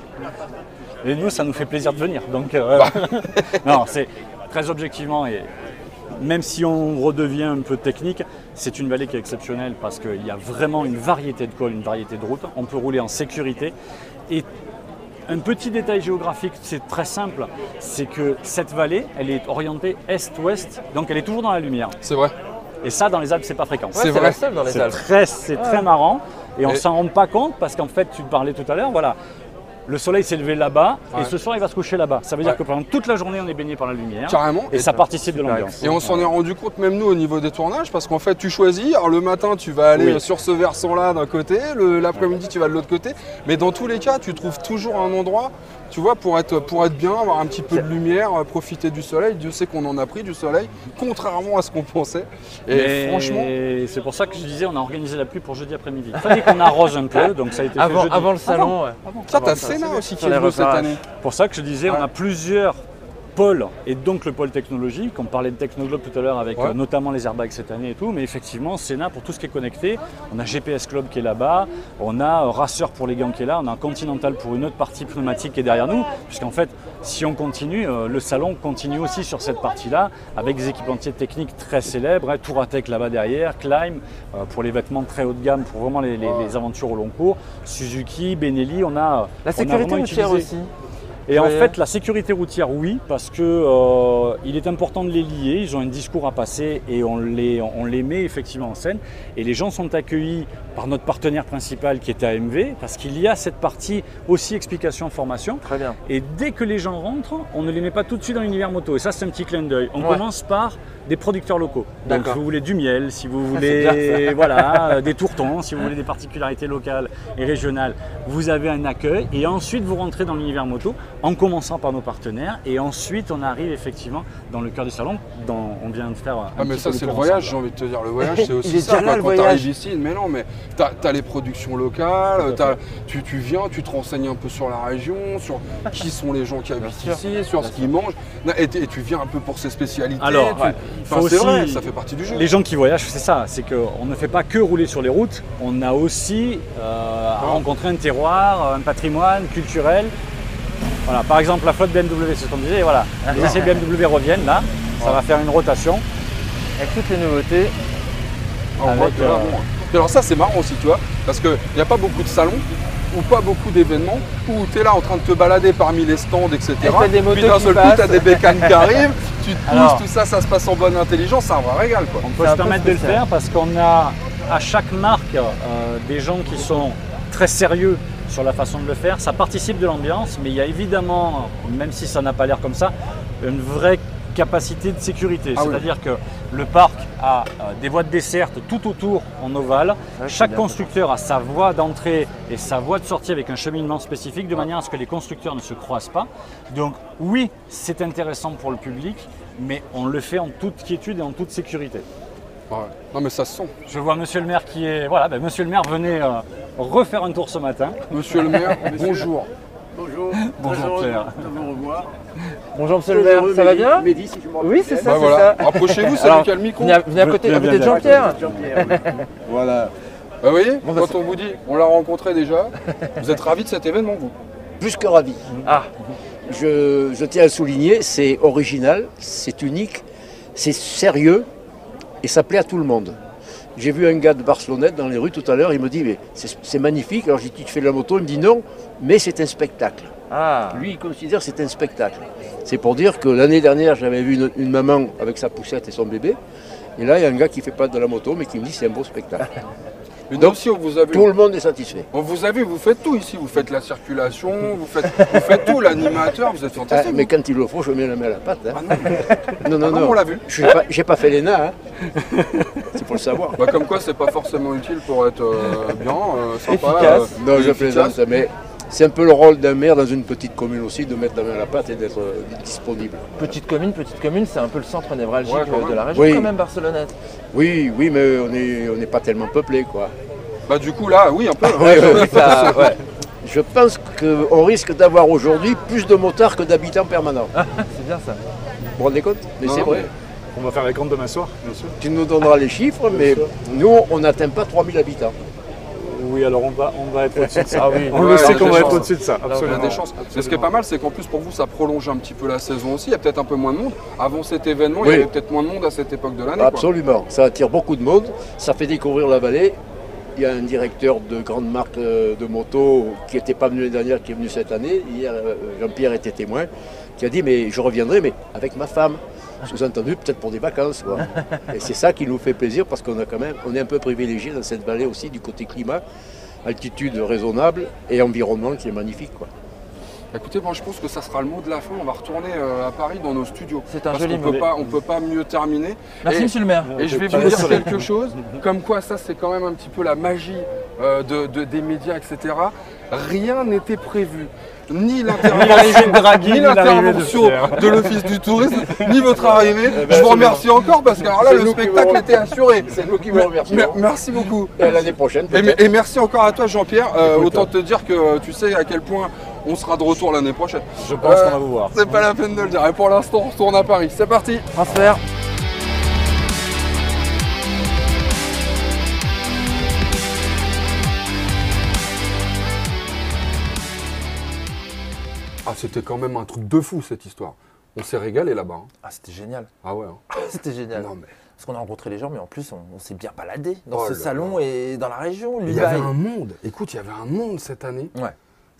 Et nous, ça nous fait plaisir de venir. Donc, euh, non, c'est très objectivement, et même si on redevient un peu technique, c'est une vallée qui est exceptionnelle parce qu'il y a vraiment une variété de cols, une variété de routes. On peut rouler en sécurité. Et un petit détail géographique, c'est très simple, c'est que cette vallée, elle est orientée est-ouest, donc elle est toujours dans la lumière. C'est vrai. Et ça, dans les Alpes, c'est pas fréquent. Ouais, C'est c'est vrai. la seule dans les C'est Alpes. très, c'est très marrant et on Et- s'en rend pas compte parce qu'en fait, tu te parlais tout à l'heure, voilà, le soleil s'est levé là-bas Ouais. et ce soir il va se coucher là-bas. Ça veut dire Ouais. que pendant toute la journée, on est baigné par la lumière Carrément. et ça participe de l'ambiance. Et on s'en est rendu compte même nous au niveau des tournages parce qu'en fait tu choisis, alors le matin tu vas aller Oui. sur ce versant-là d'un côté, le- l'après-midi tu vas de l'autre côté, mais dans tous les cas tu trouves toujours un endroit, tu vois, pour être, pour être bien, avoir un petit peu de lumière, euh, profiter du soleil. Dieu sait qu'on en a pris du soleil, contrairement à ce qu'on pensait. Et Et franchement, c'est pour ça que je disais, on a organisé la pluie pour jeudi après-midi. Il fallait qu'on arrose un peu, donc ça a été fait Avant, jeudi. avant le salon, ouais. ça Avant t'as ça, Sénat c'est- aussi qui sur est les venu cette repérages. année. Pour ça que je disais, Ouais. on a plusieurs pôles, et donc le pôle technologique. On parlait de Technoglobe tout à l'heure avec Ouais. euh, notamment les airbags cette année et tout, mais effectivement, Sénat pour tout ce qui est connecté. On a G P S Club qui est là-bas, on a euh, Racer pour les gants qui est là, on a Continental pour une autre partie pneumatique qui est derrière nous, puisqu'en fait, si on continue, euh, le salon continue aussi sur cette partie-là, avec des équipementiers techniques très célèbres, hein, Touratech là-bas derrière, Climb euh, pour les vêtements très haut de gamme, pour vraiment les, les- les aventures au long cours, Suzuki, Benelli, on a, La on a sécurité vraiment routière utilisé- aussi. Et en Ouais. fait, la sécurité routière, oui, parce que euh, il est important de les lier. Ils ont un discours à passer et on les, on les met effectivement en scène. Et les gens sont accueillis par notre partenaire principal qui est A M V, parce qu'il y a cette partie aussi explication, formation. Très bien. Et dès que les gens rentrent, on ne les met pas tout de suite dans l'univers moto. Et ça, c'est un petit clin d'œil. On Ouais. commence par des producteurs locaux. Donc, D'accord. si vous voulez du miel, si vous C'est bien, voulez voilà, euh, des tourtons, si vous voulez des particularités locales et régionales, vous avez un accueil. Et ensuite, vous rentrez dans l'univers moto en commençant par nos partenaires. Et ensuite, on arrive effectivement dans le cœur du salon. Dans, on vient de faire un Ah mais petit ça peu c'est le tour voyage, j'ai ensemble. envie de te dire, le voyage c'est Il aussi est ça, déjà là, quoi. le Quand tu voyage. arrives ici, mais non mais t'as as les productions locales, t'as- tu, tu viens, tu te renseignes un peu sur la région, sur qui sont les gens qui habitent sûr, ici, sur ce qu'ils mangent, et, t- et tu viens un peu pour ses spécialités. Alors, tu- ouais, enfin, faut c'est aussi- vrai, ça fait partie du jeu. Les gens qui voyagent, c'est ça, c'est qu'on ne fait pas que rouler sur les routes, on a aussi euh, à rencontrer un terroir, un patrimoine culturel. Voilà, par exemple, la flotte B M W, c'est ce qu'on disait, et voilà, les essais B M W reviennent là, ça va faire une rotation. Avec toutes les nouveautés. Ah, on voit avec, que là, euh, bon. Et alors ça c'est marrant aussi, tu vois, parce qu'il n'y a pas beaucoup de salons ou pas beaucoup d'événements où tu es là en train de te balader parmi les stands, et cetera. Et t'as des motos Puis d'un qui seul coup, passent. tu as des bécanes qui arrivent, tu te pousses, Alors. tout ça, ça se passe en bonne intelligence, c'est un vrai régal quoi. On C'est peut un se peu permettre de le spécial. faire parce qu'on a à chaque marque euh, des gens qui sont très sérieux sur la façon de le faire. Ça participe de l'ambiance, mais il y a évidemment, même si ça n'a pas l'air comme ça, une vraie capacité de sécurité. Ah oui. C'est-à-dire que le parc a euh, des voies de desserte tout autour en ovale. Ouais, c'est Chaque bien. constructeur a sa voie d'entrée et sa voie de sortie avec un cheminement spécifique de manière à ce que les constructeurs ne se croisent pas. Donc oui, c'est intéressant pour le public, mais on le fait en toute quiétude et en toute sécurité. Ouais. Non mais ça se sent. Je vois monsieur le maire qui est... Voilà, ben, monsieur le maire venait euh, refaire un tour ce matin. Monsieur le maire, bonjour. Bonjour. Bonjour, Très heureux Pierre. de vous revoir. Bonjour monsieur le maire, ça va bien? Mehdi, si je me rappelle Oui, c'est bien. ça, Bah c'est voilà, ça. rapprochez-vous, c'est Alors, lui qui a le micro. Venez à, venez à côté, à Viens, côté de viens, Jean-Pierre. Jean-Pierre, oui. Voilà. Bah, vous voyez, Bon, bah, quand c'est- on vous dit, on l'a rencontré déjà, vous êtes ravis de cet événement, vous? Plus que ravi. Ah, Je, je tiens à souligner, c'est original, c'est unique, c'est sérieux et ça plaît à tout le monde. J'ai vu un gars de Barcelonnette dans les rues tout à l'heure, il me dit mais c'est c'est magnifique. Alors j'ai dit tu fais de la moto, il me dit non, mais c'est un spectacle. ah. Lui il considère que c'est un spectacle. C'est pour dire que l'année dernière j'avais vu une, une maman avec sa poussette et son bébé. Et là il y a un gars qui fait pas de la moto mais qui me dit c'est un beau spectacle. Mais nous Donc, aussi, on vous a vu. Tout le monde est satisfait. On vous a vu, vous faites tout ici. Vous faites la circulation, vous faites, vous faites tout, l'animateur, vous êtes Ah, fantastique. mais quand il le faut, je mets la main à la pâte. hein. Ah non, Non, non, Ah non, non. on l'a vu. Je n'ai pas, j'ai pas fait l'E N A. Hein. C'est pour le savoir. bah, comme quoi, c'est pas forcément utile pour être euh, bien, euh, sympa. Efficace. euh, Non, je efficace. plaisante, mais c'est un peu le rôle d'un maire dans une petite commune aussi, de mettre la main à la pâte et d'être euh, disponible. Petite commune, petite commune, c'est un peu le centre névralgique Ouais, quand euh, de même. la région Oui. quand même, Barcelonnette. Oui, oui, mais on n'est on n'est pas tellement peuplé, quoi. Bah, du coup, là, oui, un peu. Ouais, ouais, Ça, ouais. Je pense qu'on risque d'avoir aujourd'hui plus de motards que d'habitants permanents. C'est bien ça. Vous vous rendez compte? Mais Non, c'est non, vrai. On va faire les comptes demain soir, bien sûr. Tu nous donneras les chiffres, mais nous, on n'atteint pas trois mille habitants. Oui, alors on va, on va être au-dessus de ça. Ah oui. On Ouais, le sait il y a qu'on des va être chances. au-dessus de ça, Il y a absolument. des chances. Mais ce qui est pas mal, c'est qu'en plus, pour vous, ça prolonge un petit peu la saison aussi. Il y a peut-être un peu moins de monde. Avant cet événement, il Oui. y avait peut-être moins de monde à cette époque de l'année. quoi. Absolument. Ça attire beaucoup de monde. Ça fait découvrir la vallée. Il y a un directeur de grande marque euh, de moto qui n'était pas venu l'année dernière, qui est venu cette année. Hier, euh, Jean-Pierre était témoin, qui a dit mais je reviendrai, mais avec ma femme. Sous-entendu, peut-être pour des vacances. Quoi. Et c'est ça qui nous fait plaisir parce qu'on a quand même, on est un peu privilégié dans cette vallée aussi du côté climat, altitude raisonnable et environnement qui est magnifique. Quoi. Écoutez, moi je pense que ça sera le mot de la fin. On va retourner euh, à Paris dans nos studios. C'est un Parce joli qu'on mot. peut pas, on peut pas mieux terminer. Merci Et- monsieur le maire. Et je vais vous dire quelque chose, comme quoi ça c'est quand même un petit peu la magie euh, de, de- des médias, et cetera. Rien n'était prévu. Ni l'arrivée de Draghi, ni ni l'arrivée de l'intervention Pierre. de l'Office du tourisme, ni votre arrivée. ben, Je vous c'est remercie encore parce que alors là C'est le nous qui spectacle vous- était assuré. C'est nous qui vous Mais- remercions. mais- Merci beaucoup. Et à l'année prochaine. Et, peut-être. et merci encore à toi Jean-Pierre. Euh, Écoute. autant te dire que euh, tu sais à quel point on sera de retour l'année prochaine. Je pense Euh, qu'on va vous voir. C'est pas la peine de le dire. Et pour l'instant on retourne à Paris. C'est parti. Transfert. Ah c'était quand même un truc de fou cette histoire. On s'est régalé là-bas. hein. Ah, c'était génial. Ah ouais. hein. C'était génial. Non mais. Parce qu'on a rencontré les gens, mais en plus, on, on s'est bien baladé dans Oh ce là salon là. et dans la région. Il y avait L'Ubaï. un monde. Écoute, il y avait un monde cette année. Ouais.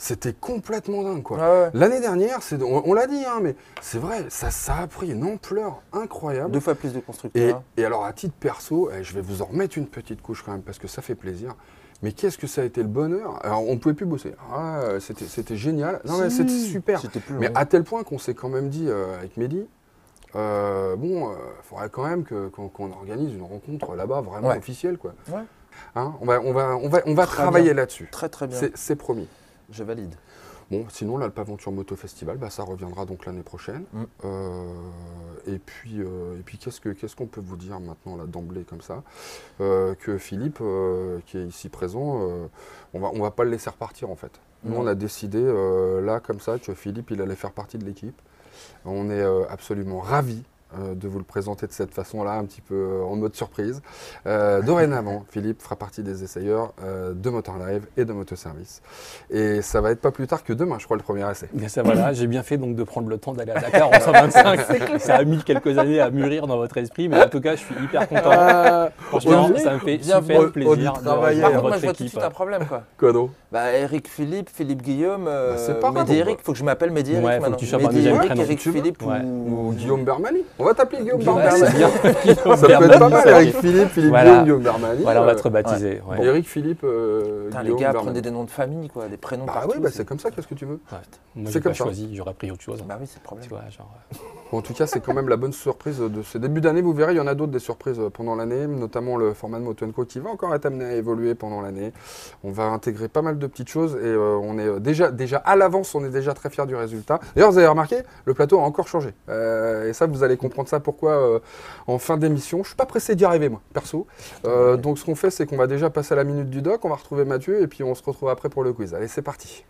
C'était complètement dingue, quoi. Ouais, ouais. L'année dernière, on, on l'a dit, hein, mais c'est vrai, ça, ça a pris une ampleur incroyable. Deux fois plus de constructeurs. Et, et alors, à titre perso, eh, je vais vous en remettre une petite couche quand même, parce que ça fait plaisir. Mais qu'est-ce que ça a été le bonheur. Alors, on ne pouvait plus bosser. Ah, c'était génial. Non, mais c'était super. Mais long. À tel point qu'on s'est quand même dit, euh, avec Mehdi, euh, bon, il euh, faudrait quand même qu'on qu qu'on organise une rencontre là-bas, vraiment ouais. officielle, quoi. Ouais. Hein, on va, on va, on va, on va travailler là-dessus. Très, très bien. C'est promis. Je valide. Bon, sinon, l'Alpaventure Moto Festival, bah, ça reviendra donc l'année prochaine. Mm. Euh, et puis, euh, et puis qu'est-ce qu'on qu'est-ce qu'on peut vous dire maintenant, là, d'emblée, comme ça euh, que Philippe, euh, qui est ici présent, euh, on va, on va pas le laisser repartir, en fait. Nous, on a décidé, euh, là, comme ça, que Philippe, il allait faire partie de l'équipe. On est euh, absolument ravis euh, de vous le présenter de cette façon-là, un petit peu euh, en mode surprise. Euh, dorénavant, Philippe fera partie des essayeurs euh, de Motor Live et de Motoservice. Et ça va être pas plus tard que demain, je crois, le premier essai. Bien ça, voilà, j'ai bien fait donc de prendre le temps d'aller à Dakar en cent vingt-cinq. Ça a mis quelques années à mûrir dans votre esprit, mais en tout cas, je suis hyper content. Euh, Franchement, on ça me fait super on, plaisir on de revoir votre moi, je vois tout de suite un problème, quoi. Quoi donc? Bah, Eric Philippe, Philippe Guillaume, euh, bah, Mehdi Eric, il faut que je m'appelle Mehdi Eric ouais, maintenant. Faut que tu Mehdi Eric, Eric Philippe ouais. ou... ou Guillaume Bermani. On va t'appeler Guillaume ouais, Bermani. Ça peut être pas mal, Eric Philippe, Philippe voilà. Guillaume, Guillaume Bermani. Voilà, on va te rebaptiser. Ouais. Ouais. Eric Philippe, euh, Putain, Guillaume les gars, Bermani. prenez des noms de famille, quoi, des prénoms bah partout. Ah oui, bah c'est comme ça, qu'est-ce que tu veux? Moi, j'ai pas choisi, j'aurais pris autre chose. Bah oui, c'est le problème. Tu vois, genre... Bon, en tout cas, c'est quand même la bonne surprise de ce début d'année. Vous verrez, il y en a d'autres des surprises pendant l'année, notamment le format de Moto and Co qui va encore être amené à évoluer pendant l'année. On va intégrer pas mal de petites choses et euh, on est déjà, déjà à l'avance, on est déjà très fiers du résultat. D'ailleurs, vous avez remarqué, le plateau a encore changé. Euh, et ça, vous allez comprendre ça pourquoi euh, en fin d'émission. Je suis pas pressé d'y arriver, moi, perso. Euh, donc, ce qu'on fait, c'est qu'on va déjà passer à la minute du doc, on va retrouver Mathieu et puis on se retrouve après pour le quiz. Allez, c'est parti.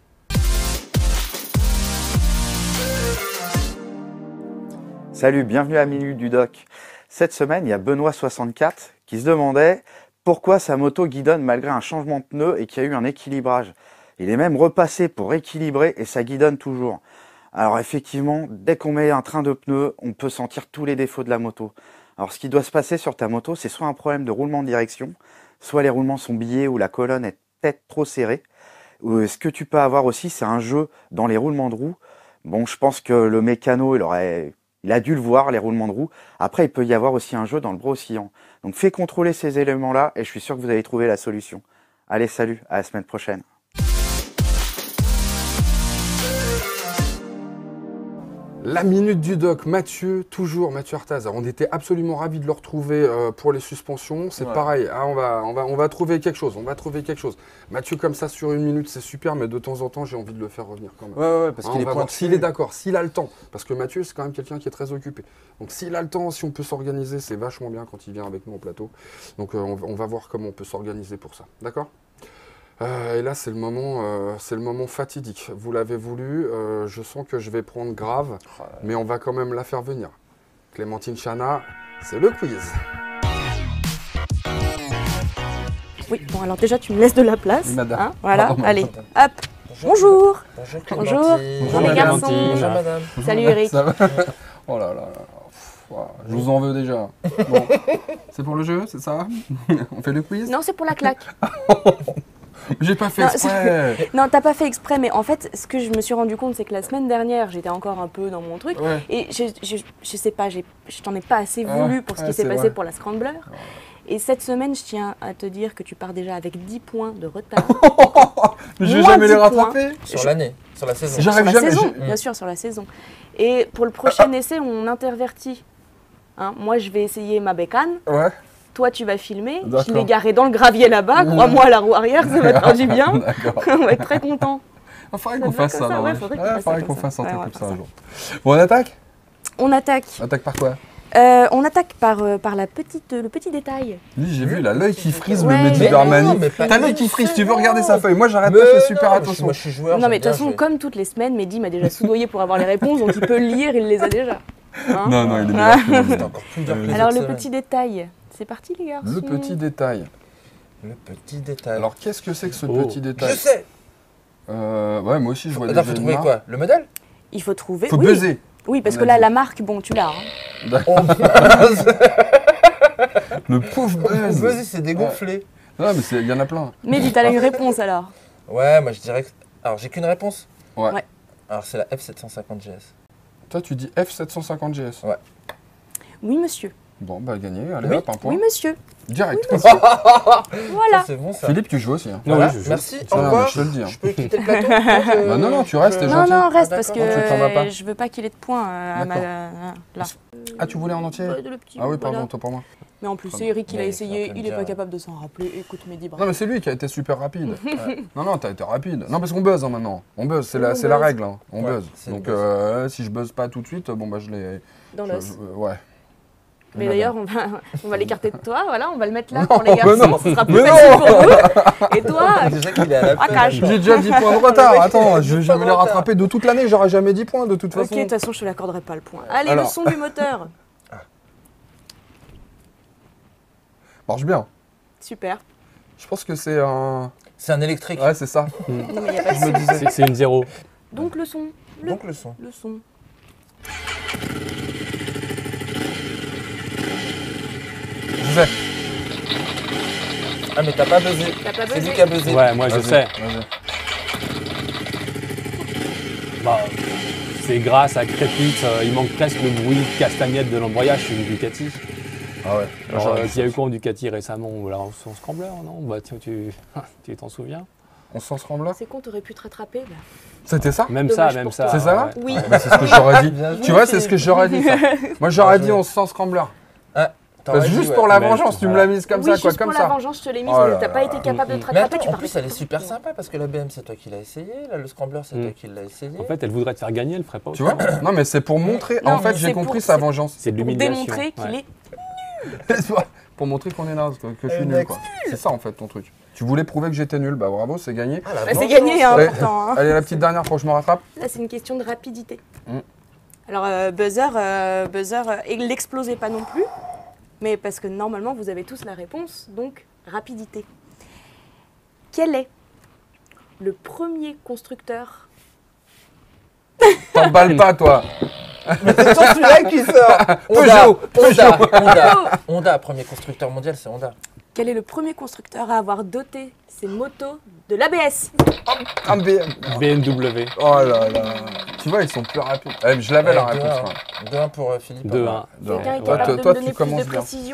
Salut, bienvenue à Minute du Doc. Cette semaine, il y a Benoît soixante-quatre qui se demandait pourquoi sa moto guidonne malgré un changement de pneu et qu'il y a eu un équilibrage. Il est même repassé pour équilibrer et ça guidonne toujours. Alors effectivement, dès qu'on met un train de pneus, on peut sentir tous les défauts de la moto. Alors ce qui doit se passer sur ta moto, c'est soit un problème de roulement de direction, soit les roulements sont biais ou la colonne est peut-être trop serrée. Ou ce que tu peux avoir aussi, c'est un jeu dans les roulements de roue. Bon, je pense que le mécano, il aurait... Il a dû le voir, les roulements de roue. Après, il peut y avoir aussi un jeu dans le bras oscillant. Donc, fais contrôler ces éléments-là et je suis sûr que vous allez trouver la solution. Allez, salut, à la semaine prochaine. La minute du doc, Mathieu, toujours Mathieu Artaz. On était absolument ravis de le retrouver euh, pour les suspensions. C'est ouais. pareil, ah, on, va, on, va, on va trouver quelque chose, on va trouver quelque chose. Mathieu comme ça sur une minute, c'est super, mais de temps en temps, j'ai envie de le faire revenir quand même. Ouais, ouais, parce hein, qu'il est pointu. S'il est d'accord, s'il a le temps, parce que Mathieu, c'est quand même quelqu'un qui est très occupé. Donc s'il a le temps, si on peut s'organiser, c'est vachement bien quand il vient avec nous au plateau. Donc euh, on, on va voir comment on peut s'organiser pour ça, d'accord ? Euh, et là, c'est le moment, euh, c'est le moment fatidique. Vous l'avez voulu. Euh, je sens que je vais prendre grave, oh mais on va quand même la faire venir. Clémentine Chana, c'est le quiz. Oui. Bon, alors déjà, tu me laisses de la place. Oui, madame. Hein, voilà. Pardon, allez, madame. hop. Bonjour. Bonjour. Bonjour. Bonjour les garçons. Bonjour madame. Salut Eric. Ça va oh là là là. Wow, je vous en veux déjà. Bon. C'est pour le jeu, c'est ça? On fait le quiz? Non, c'est pour la claque. J'ai pas fait exprès. Non, t'as pas fait exprès, mais en fait, ce que je me suis rendu compte, c'est que la semaine dernière, j'étais encore un peu dans mon truc, ouais. et je, je, je sais pas, je t'en ai pas assez voulu ouais, pour ce qui ouais, s'est passé vrai. pour la Scrambler. Ouais. Et cette semaine, je tiens à te dire que tu pars déjà avec dix points de retard. Mais je vais jamais les rattraper. Sur l'année, sur la saison. Sur la jamais, saison, bien sûr, sur la saison. Et pour le prochain essai, on intervertit. Hein, moi, je vais essayer ma bécane. Ouais. Toi, tu vas filmer. Je l'ai garé dans le gravier là-bas. Crois-moi, à la roue arrière, ça va te faire du bien. On va être très content. Il faudrait qu'on fasse ça. ça. Ouais, faudrait ouais, fasse, qu'on fasse un truc ouais, comme ça un jour. Bon, on attaque On attaque. On attaque par quoi euh, On attaque par, euh, par la petite, le petit détail. Oui, j'ai vu, là, l'œil qui frise ouais, le Mehdi Bermani. T'as l'œil qui frise, tu veux regarder sa feuille. Moi, j'arrête pas, je fais super attention. Moi, je suis joueur. Non, mais de toute façon, comme toutes les semaines, Mehdi m'a déjà soudoyé pour avoir les réponses, donc il peut le lire, il les a déjà. Hein non, non, il est meilleur que encore plus dur que Alors, le petit détail. C'est parti, les gars. Le petit détail. Le petit détail. Alors, qu'est-ce que c'est que ce oh. petit détail? Je sais. Euh, ouais, moi aussi, je vois des. Il faut trouver quoi? Le modèle? Il faut trouver. Faut oui. buzzer. Oui, parce que là, la marque, bon, tu l'as. Hein. Oh, le pauvre buzz. Le buzz, c'est dégonflé. Non, mais il y en a plein. Mais vite, t'as une réponse alors. Ouais, moi je dirais que Alors, j'ai qu'une réponse. Ouais. Ouais. Alors, c'est la F sept cent cinquante G S. Toi, tu dis F sept cent cinquante G S. Ouais. Oui, monsieur. Bon, bah gagné, allez Oui. hop, un point. Oui, monsieur. Direct. Oui, monsieur. Ça, Voilà. c'est bon, ça. Philippe, tu joues aussi. Hein. Voilà. Oui, je joue. Merci, Ça, au non, mais revoir. je te le dis. Hein. Je peux quitter le plateau je... Bah non, non, tu restes, t'es Non, gentil. non, reste Ah, parce d'accord. que Ah, tu prendras pas. je veux pas qu'il ait de points euh, à ma, D'accord. euh, là. Ah, tu voulais en entier? Ouais, de le petit Ah oui, bout, voilà. pardon, toi pour moi. Mais en plus, Pardon. c'est Eric qui l'a Mais essayé, c'est un peu il est pas bizarre. capable de s'en rappeler. Écoute, Mehdi, bravo. Non, mais c'est lui qui a été super rapide. Ouais. Non, non, t'as été rapide. Non, parce qu'on buzz hein, maintenant. On buzz, c'est la, On c'est la buzz. règle. Hein. On Ouais, buzz. c'est le Donc, buzz. euh, si je buzz pas tout de suite, bon, bah je l'ai. Dans je- l'os. je- Ouais. Mais Madame. d'ailleurs, on va, on va l'écarter de toi, voilà, on va le mettre là Non, pour les mais garçons, non. ce sera plus Mais facile non. pour vous. Et toi, Déjà qu'il est à la Ah, peine. cache. J'ai déjà dix points de retard. mec, Attends, je, dix je points vais de les retard. rattraper de toute l'année. J'aurai jamais dix points de toute ok, façon. de toute façon, je te l'accorderai pas le point. Allez, Alors. le son du moteur. Marche bien. Super. Je pense que c'est un. C'est un électrique. Ouais, c'est ça. Non, mais y a pas de Je me son. disais. C'est c'est une zéro. Donc le son. Le, Donc le son. le son. Je sais. Ah, mais t'as pas buzzé. T'as pas C'est buzzé. lui qui a buzzé. Ouais, moi je Vas-y, sais. vas-y. Bah, c'est grâce à Crépite, euh, il manque presque le bruit de castagnette de l'embrayage sur une Ducati. Ah ouais. Alors, J'aurais euh, dit il y a eu ça. quoi en Ducati récemment? Ou alors son scrambler, non? Bah tiens, tu tu t'en souviens? On s'en se là. C'est con, t'aurais pu te rattraper là. C'était ça? Même Dommage ça, même pour ça. toi. C'est ça là? ouais. Oui. Bah, c'est ce que j'aurais dit. Bien joué, Tu vois, c'est ce que Philippe. j'aurais dit ça. Moi j'aurais Bien dit joué. on se scrambler. Ah, Parce t'aurais que dit, juste ouais. pour la Mais vengeance, je- tu me voilà. l'as mise comme oui, ça, quoi, juste comme pour ça. la vengeance, je te l'ai mise, Oh mais là t'as pas là. été capable de te Mais rattraper. attends, tu en partais plus, elle est tout super le temps. sympa parce que la B M, c'est toi qui l'as essayé. Là, le scrambler, c'est Mm. toi qui l'as essayé. En fait, elle voudrait te faire gagner, elle ferait pas Tu vois? autrement. Non, mais c'est pour montrer. Non, En fait, mais j'ai c'est compris pour- sa c'est- vengeance. C'est de Pour l'humiliation. démontrer qu'il ouais. est. Pour montrer qu'on est naze, que, que je suis Eh, nul, mec, quoi. C'est ça en fait ton truc. Tu voulais prouver que j'étais nul, bah bravo, c'est gagné. Ah, la Bah, c'est vengeance. gagné, hein, Ouais. pourtant. hein. Allez, la petite dernière pour que je me rattrape. Là, c'est une question de rapidité. Mm. Alors, euh, buzzer, euh, buzzer, euh, et l'explosez pas non plus, mais parce que normalement, vous avez tous la réponse, donc rapidité. Quel est le premier constructeur T'emballes pas, toi. Mais c'est toujours celui-là qui sort. Honda, Peugeot, Honda, Honda, Honda, premier constructeur mondial, c'est Honda. Quel est le premier constructeur à avoir doté ses motos de l'A B S? Un B M. B M W. Oh là là. Tu vois, ils sont plus rapides. Eh, je l'avais la Allez, réponse. deux un. ouais. deux un pour euh, Philippe. deux un. Quelqu'un est Toi, capable toi, de toi, me donner tu plus de commences bien. précision?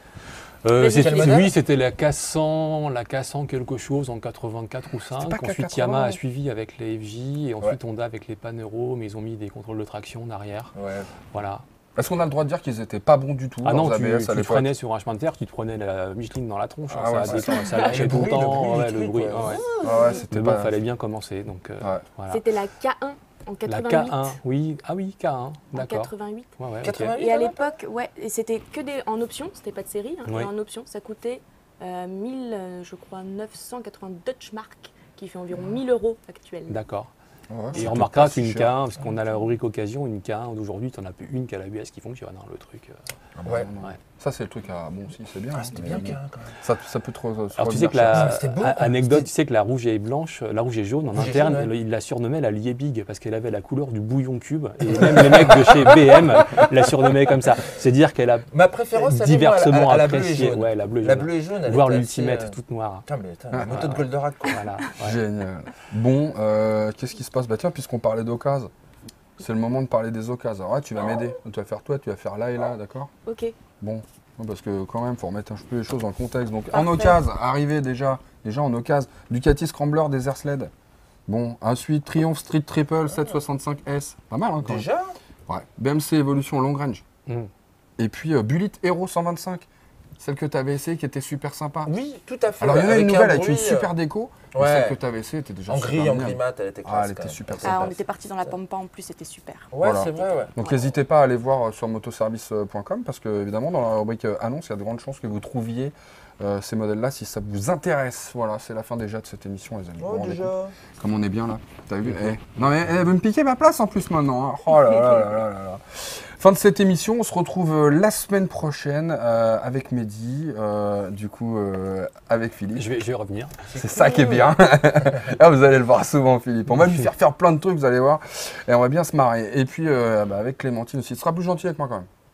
Euh, Vas-y, c'était- quel modèle oui, c'était la K cent, la K cent quelque chose en quatre-vingt-quatre ou cinq. pas K Ensuite, quatre-vingts, Yamaha a ouais. suivi avec les F J et ensuite Honda avec les Panero, mais ils ont mis des contrôles de traction en arrière. Ouais. Voilà. Est-ce qu'on a le droit de dire qu'ils étaient pas bons du tout, Ah non, leurs tu, A B S à tu l'époque? freinais sur un chemin de terre, tu te prenais la Michelin dans la tronche. Ah hein, ouais, ça, c'est a des- ça lâchait Le tout le bruit, temps, le bruit ouais, du le truc, bruit. ouais. ouais, ouais. Ah ouais, Mais c'était bon, pas. il fallait bien commencer. Donc, euh, Ouais. voilà. C'était la K un en La quatre-vingt-huit. K un, oui. Ah oui, K un, En d'accord. quatre-vingt-huit. Ouais, ouais, ok. quatre-vingt-huit. Et à l'époque, ouais, et c'était que des en option, c'était pas de série, hein, Oui. et en option, ça coûtait euh, mille, euh, je crois, neuf cent quatre-vingts Deutsche Mark, qui fait environ mille euros actuels. D'accord. Ouais, Et c'était on remarquera pas si qu'une cher. K un, parce qu'on a la rubrique occasion, une K un d'aujourd'hui, tu n'en as plus une qui a l'A B S qui fonctionne, hein, le truc. euh, Ah bah Ouais. non, non. Ouais. Ça, c'est le truc à. Bon, si, c'est bien. Ah, hein, c'était mais bien bon. K un quand même. Ça, ça peut trop. Alors tu sais que la cher. C'était beau, a- quoi. anecdote, C'était- tu sais que la rouge et blanche, la rouge et jaune en Rouge et interne, jaune, ouais. il la surnommait la Liebig parce qu'elle avait la couleur du bouillon cube et même les mecs de chez B M la surnommaient comme ça. C'est dire qu'elle a Ma préférence, elle est diversement moi, à la, à la bleue et apprécié. jaune. Ouais, la bleue et La jaune. bleue et jaune, elle Voire était l'ultimate assez, euh, toute noire. Putain, mais attends, la moto de Goldorak, quoi. Voilà. ouais. Génial. Bon, euh, qu'est-ce qui se passe? Bah tiens, puisqu'on parlait d'occasion, c'est le moment de parler des occasions. Alors là, tu vas m'aider. Tu vas faire toi, tu vas faire là et là, d'accord? Ok. Bon, ouais, parce que quand même, faut remettre un peu les choses dans le contexte. Donc Parfait. en occasion, arrivé déjà, déjà en occasion, Ducati Scrambler Desert Sled. Bon, ensuite Triumph Street Triple sept cent soixante-cinq S. Pas mal, hein, quand Déjà même. Ouais. B M C Evolution Long Range. Mm. Et puis euh, Bullitt Hero cent vingt-cinq. Celle que tu avais essayée qui était super sympa. Oui, tout à fait. Alors il y en a avec une un nouvelle avec bruit, une super déco. mais ouais. Celle que tu avais essayée était déjà En super gris, en mignonne. gris mat, elle était classe. Ah, elle quand était même. super Ah, sympa. on était parti dans la pampa en plus, c'était super. Ouais, Voilà. c'est vrai, ouais. Donc n'hésitez pas à aller voir euh, sur motoservice point com parce que évidemment dans la rubrique euh, annonce, il y a de grandes chances que vous trouviez euh, ces modèles-là si ça vous intéresse. Voilà, c'est la fin déjà de cette émission, les amis. Vous vous Oh, rendez compte déjà. Comme on est bien là. T'as vu Eh, non mais elle veut me piquer ma place en plus maintenant. hein. Oh là là là là là là. Fin de cette émission, on se retrouve euh, la semaine prochaine euh, avec Mehdi, euh, du coup euh, avec Philippe. Je vais, je vais revenir. C'est ça qui est bien. Ah, vous allez le voir souvent, Philippe. On va lui faire faire plein de trucs, vous allez voir. Et on va bien se marrer. Et puis euh, bah, avec Clémentine aussi. Tu seras plus gentil avec moi quand même. Non,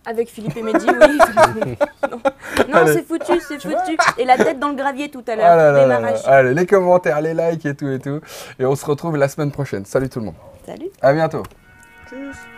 Avec Philippe et Mehdi, oui. non, non Allez. c'est foutu, c'est foutu. Et la tête dans le gravier tout à l'heure, Ah là là là là. démarrage. Allez, les commentaires, les likes et tout et tout. Et on se retrouve la semaine prochaine. Salut tout le monde. Salut. À bientôt. Tchuss.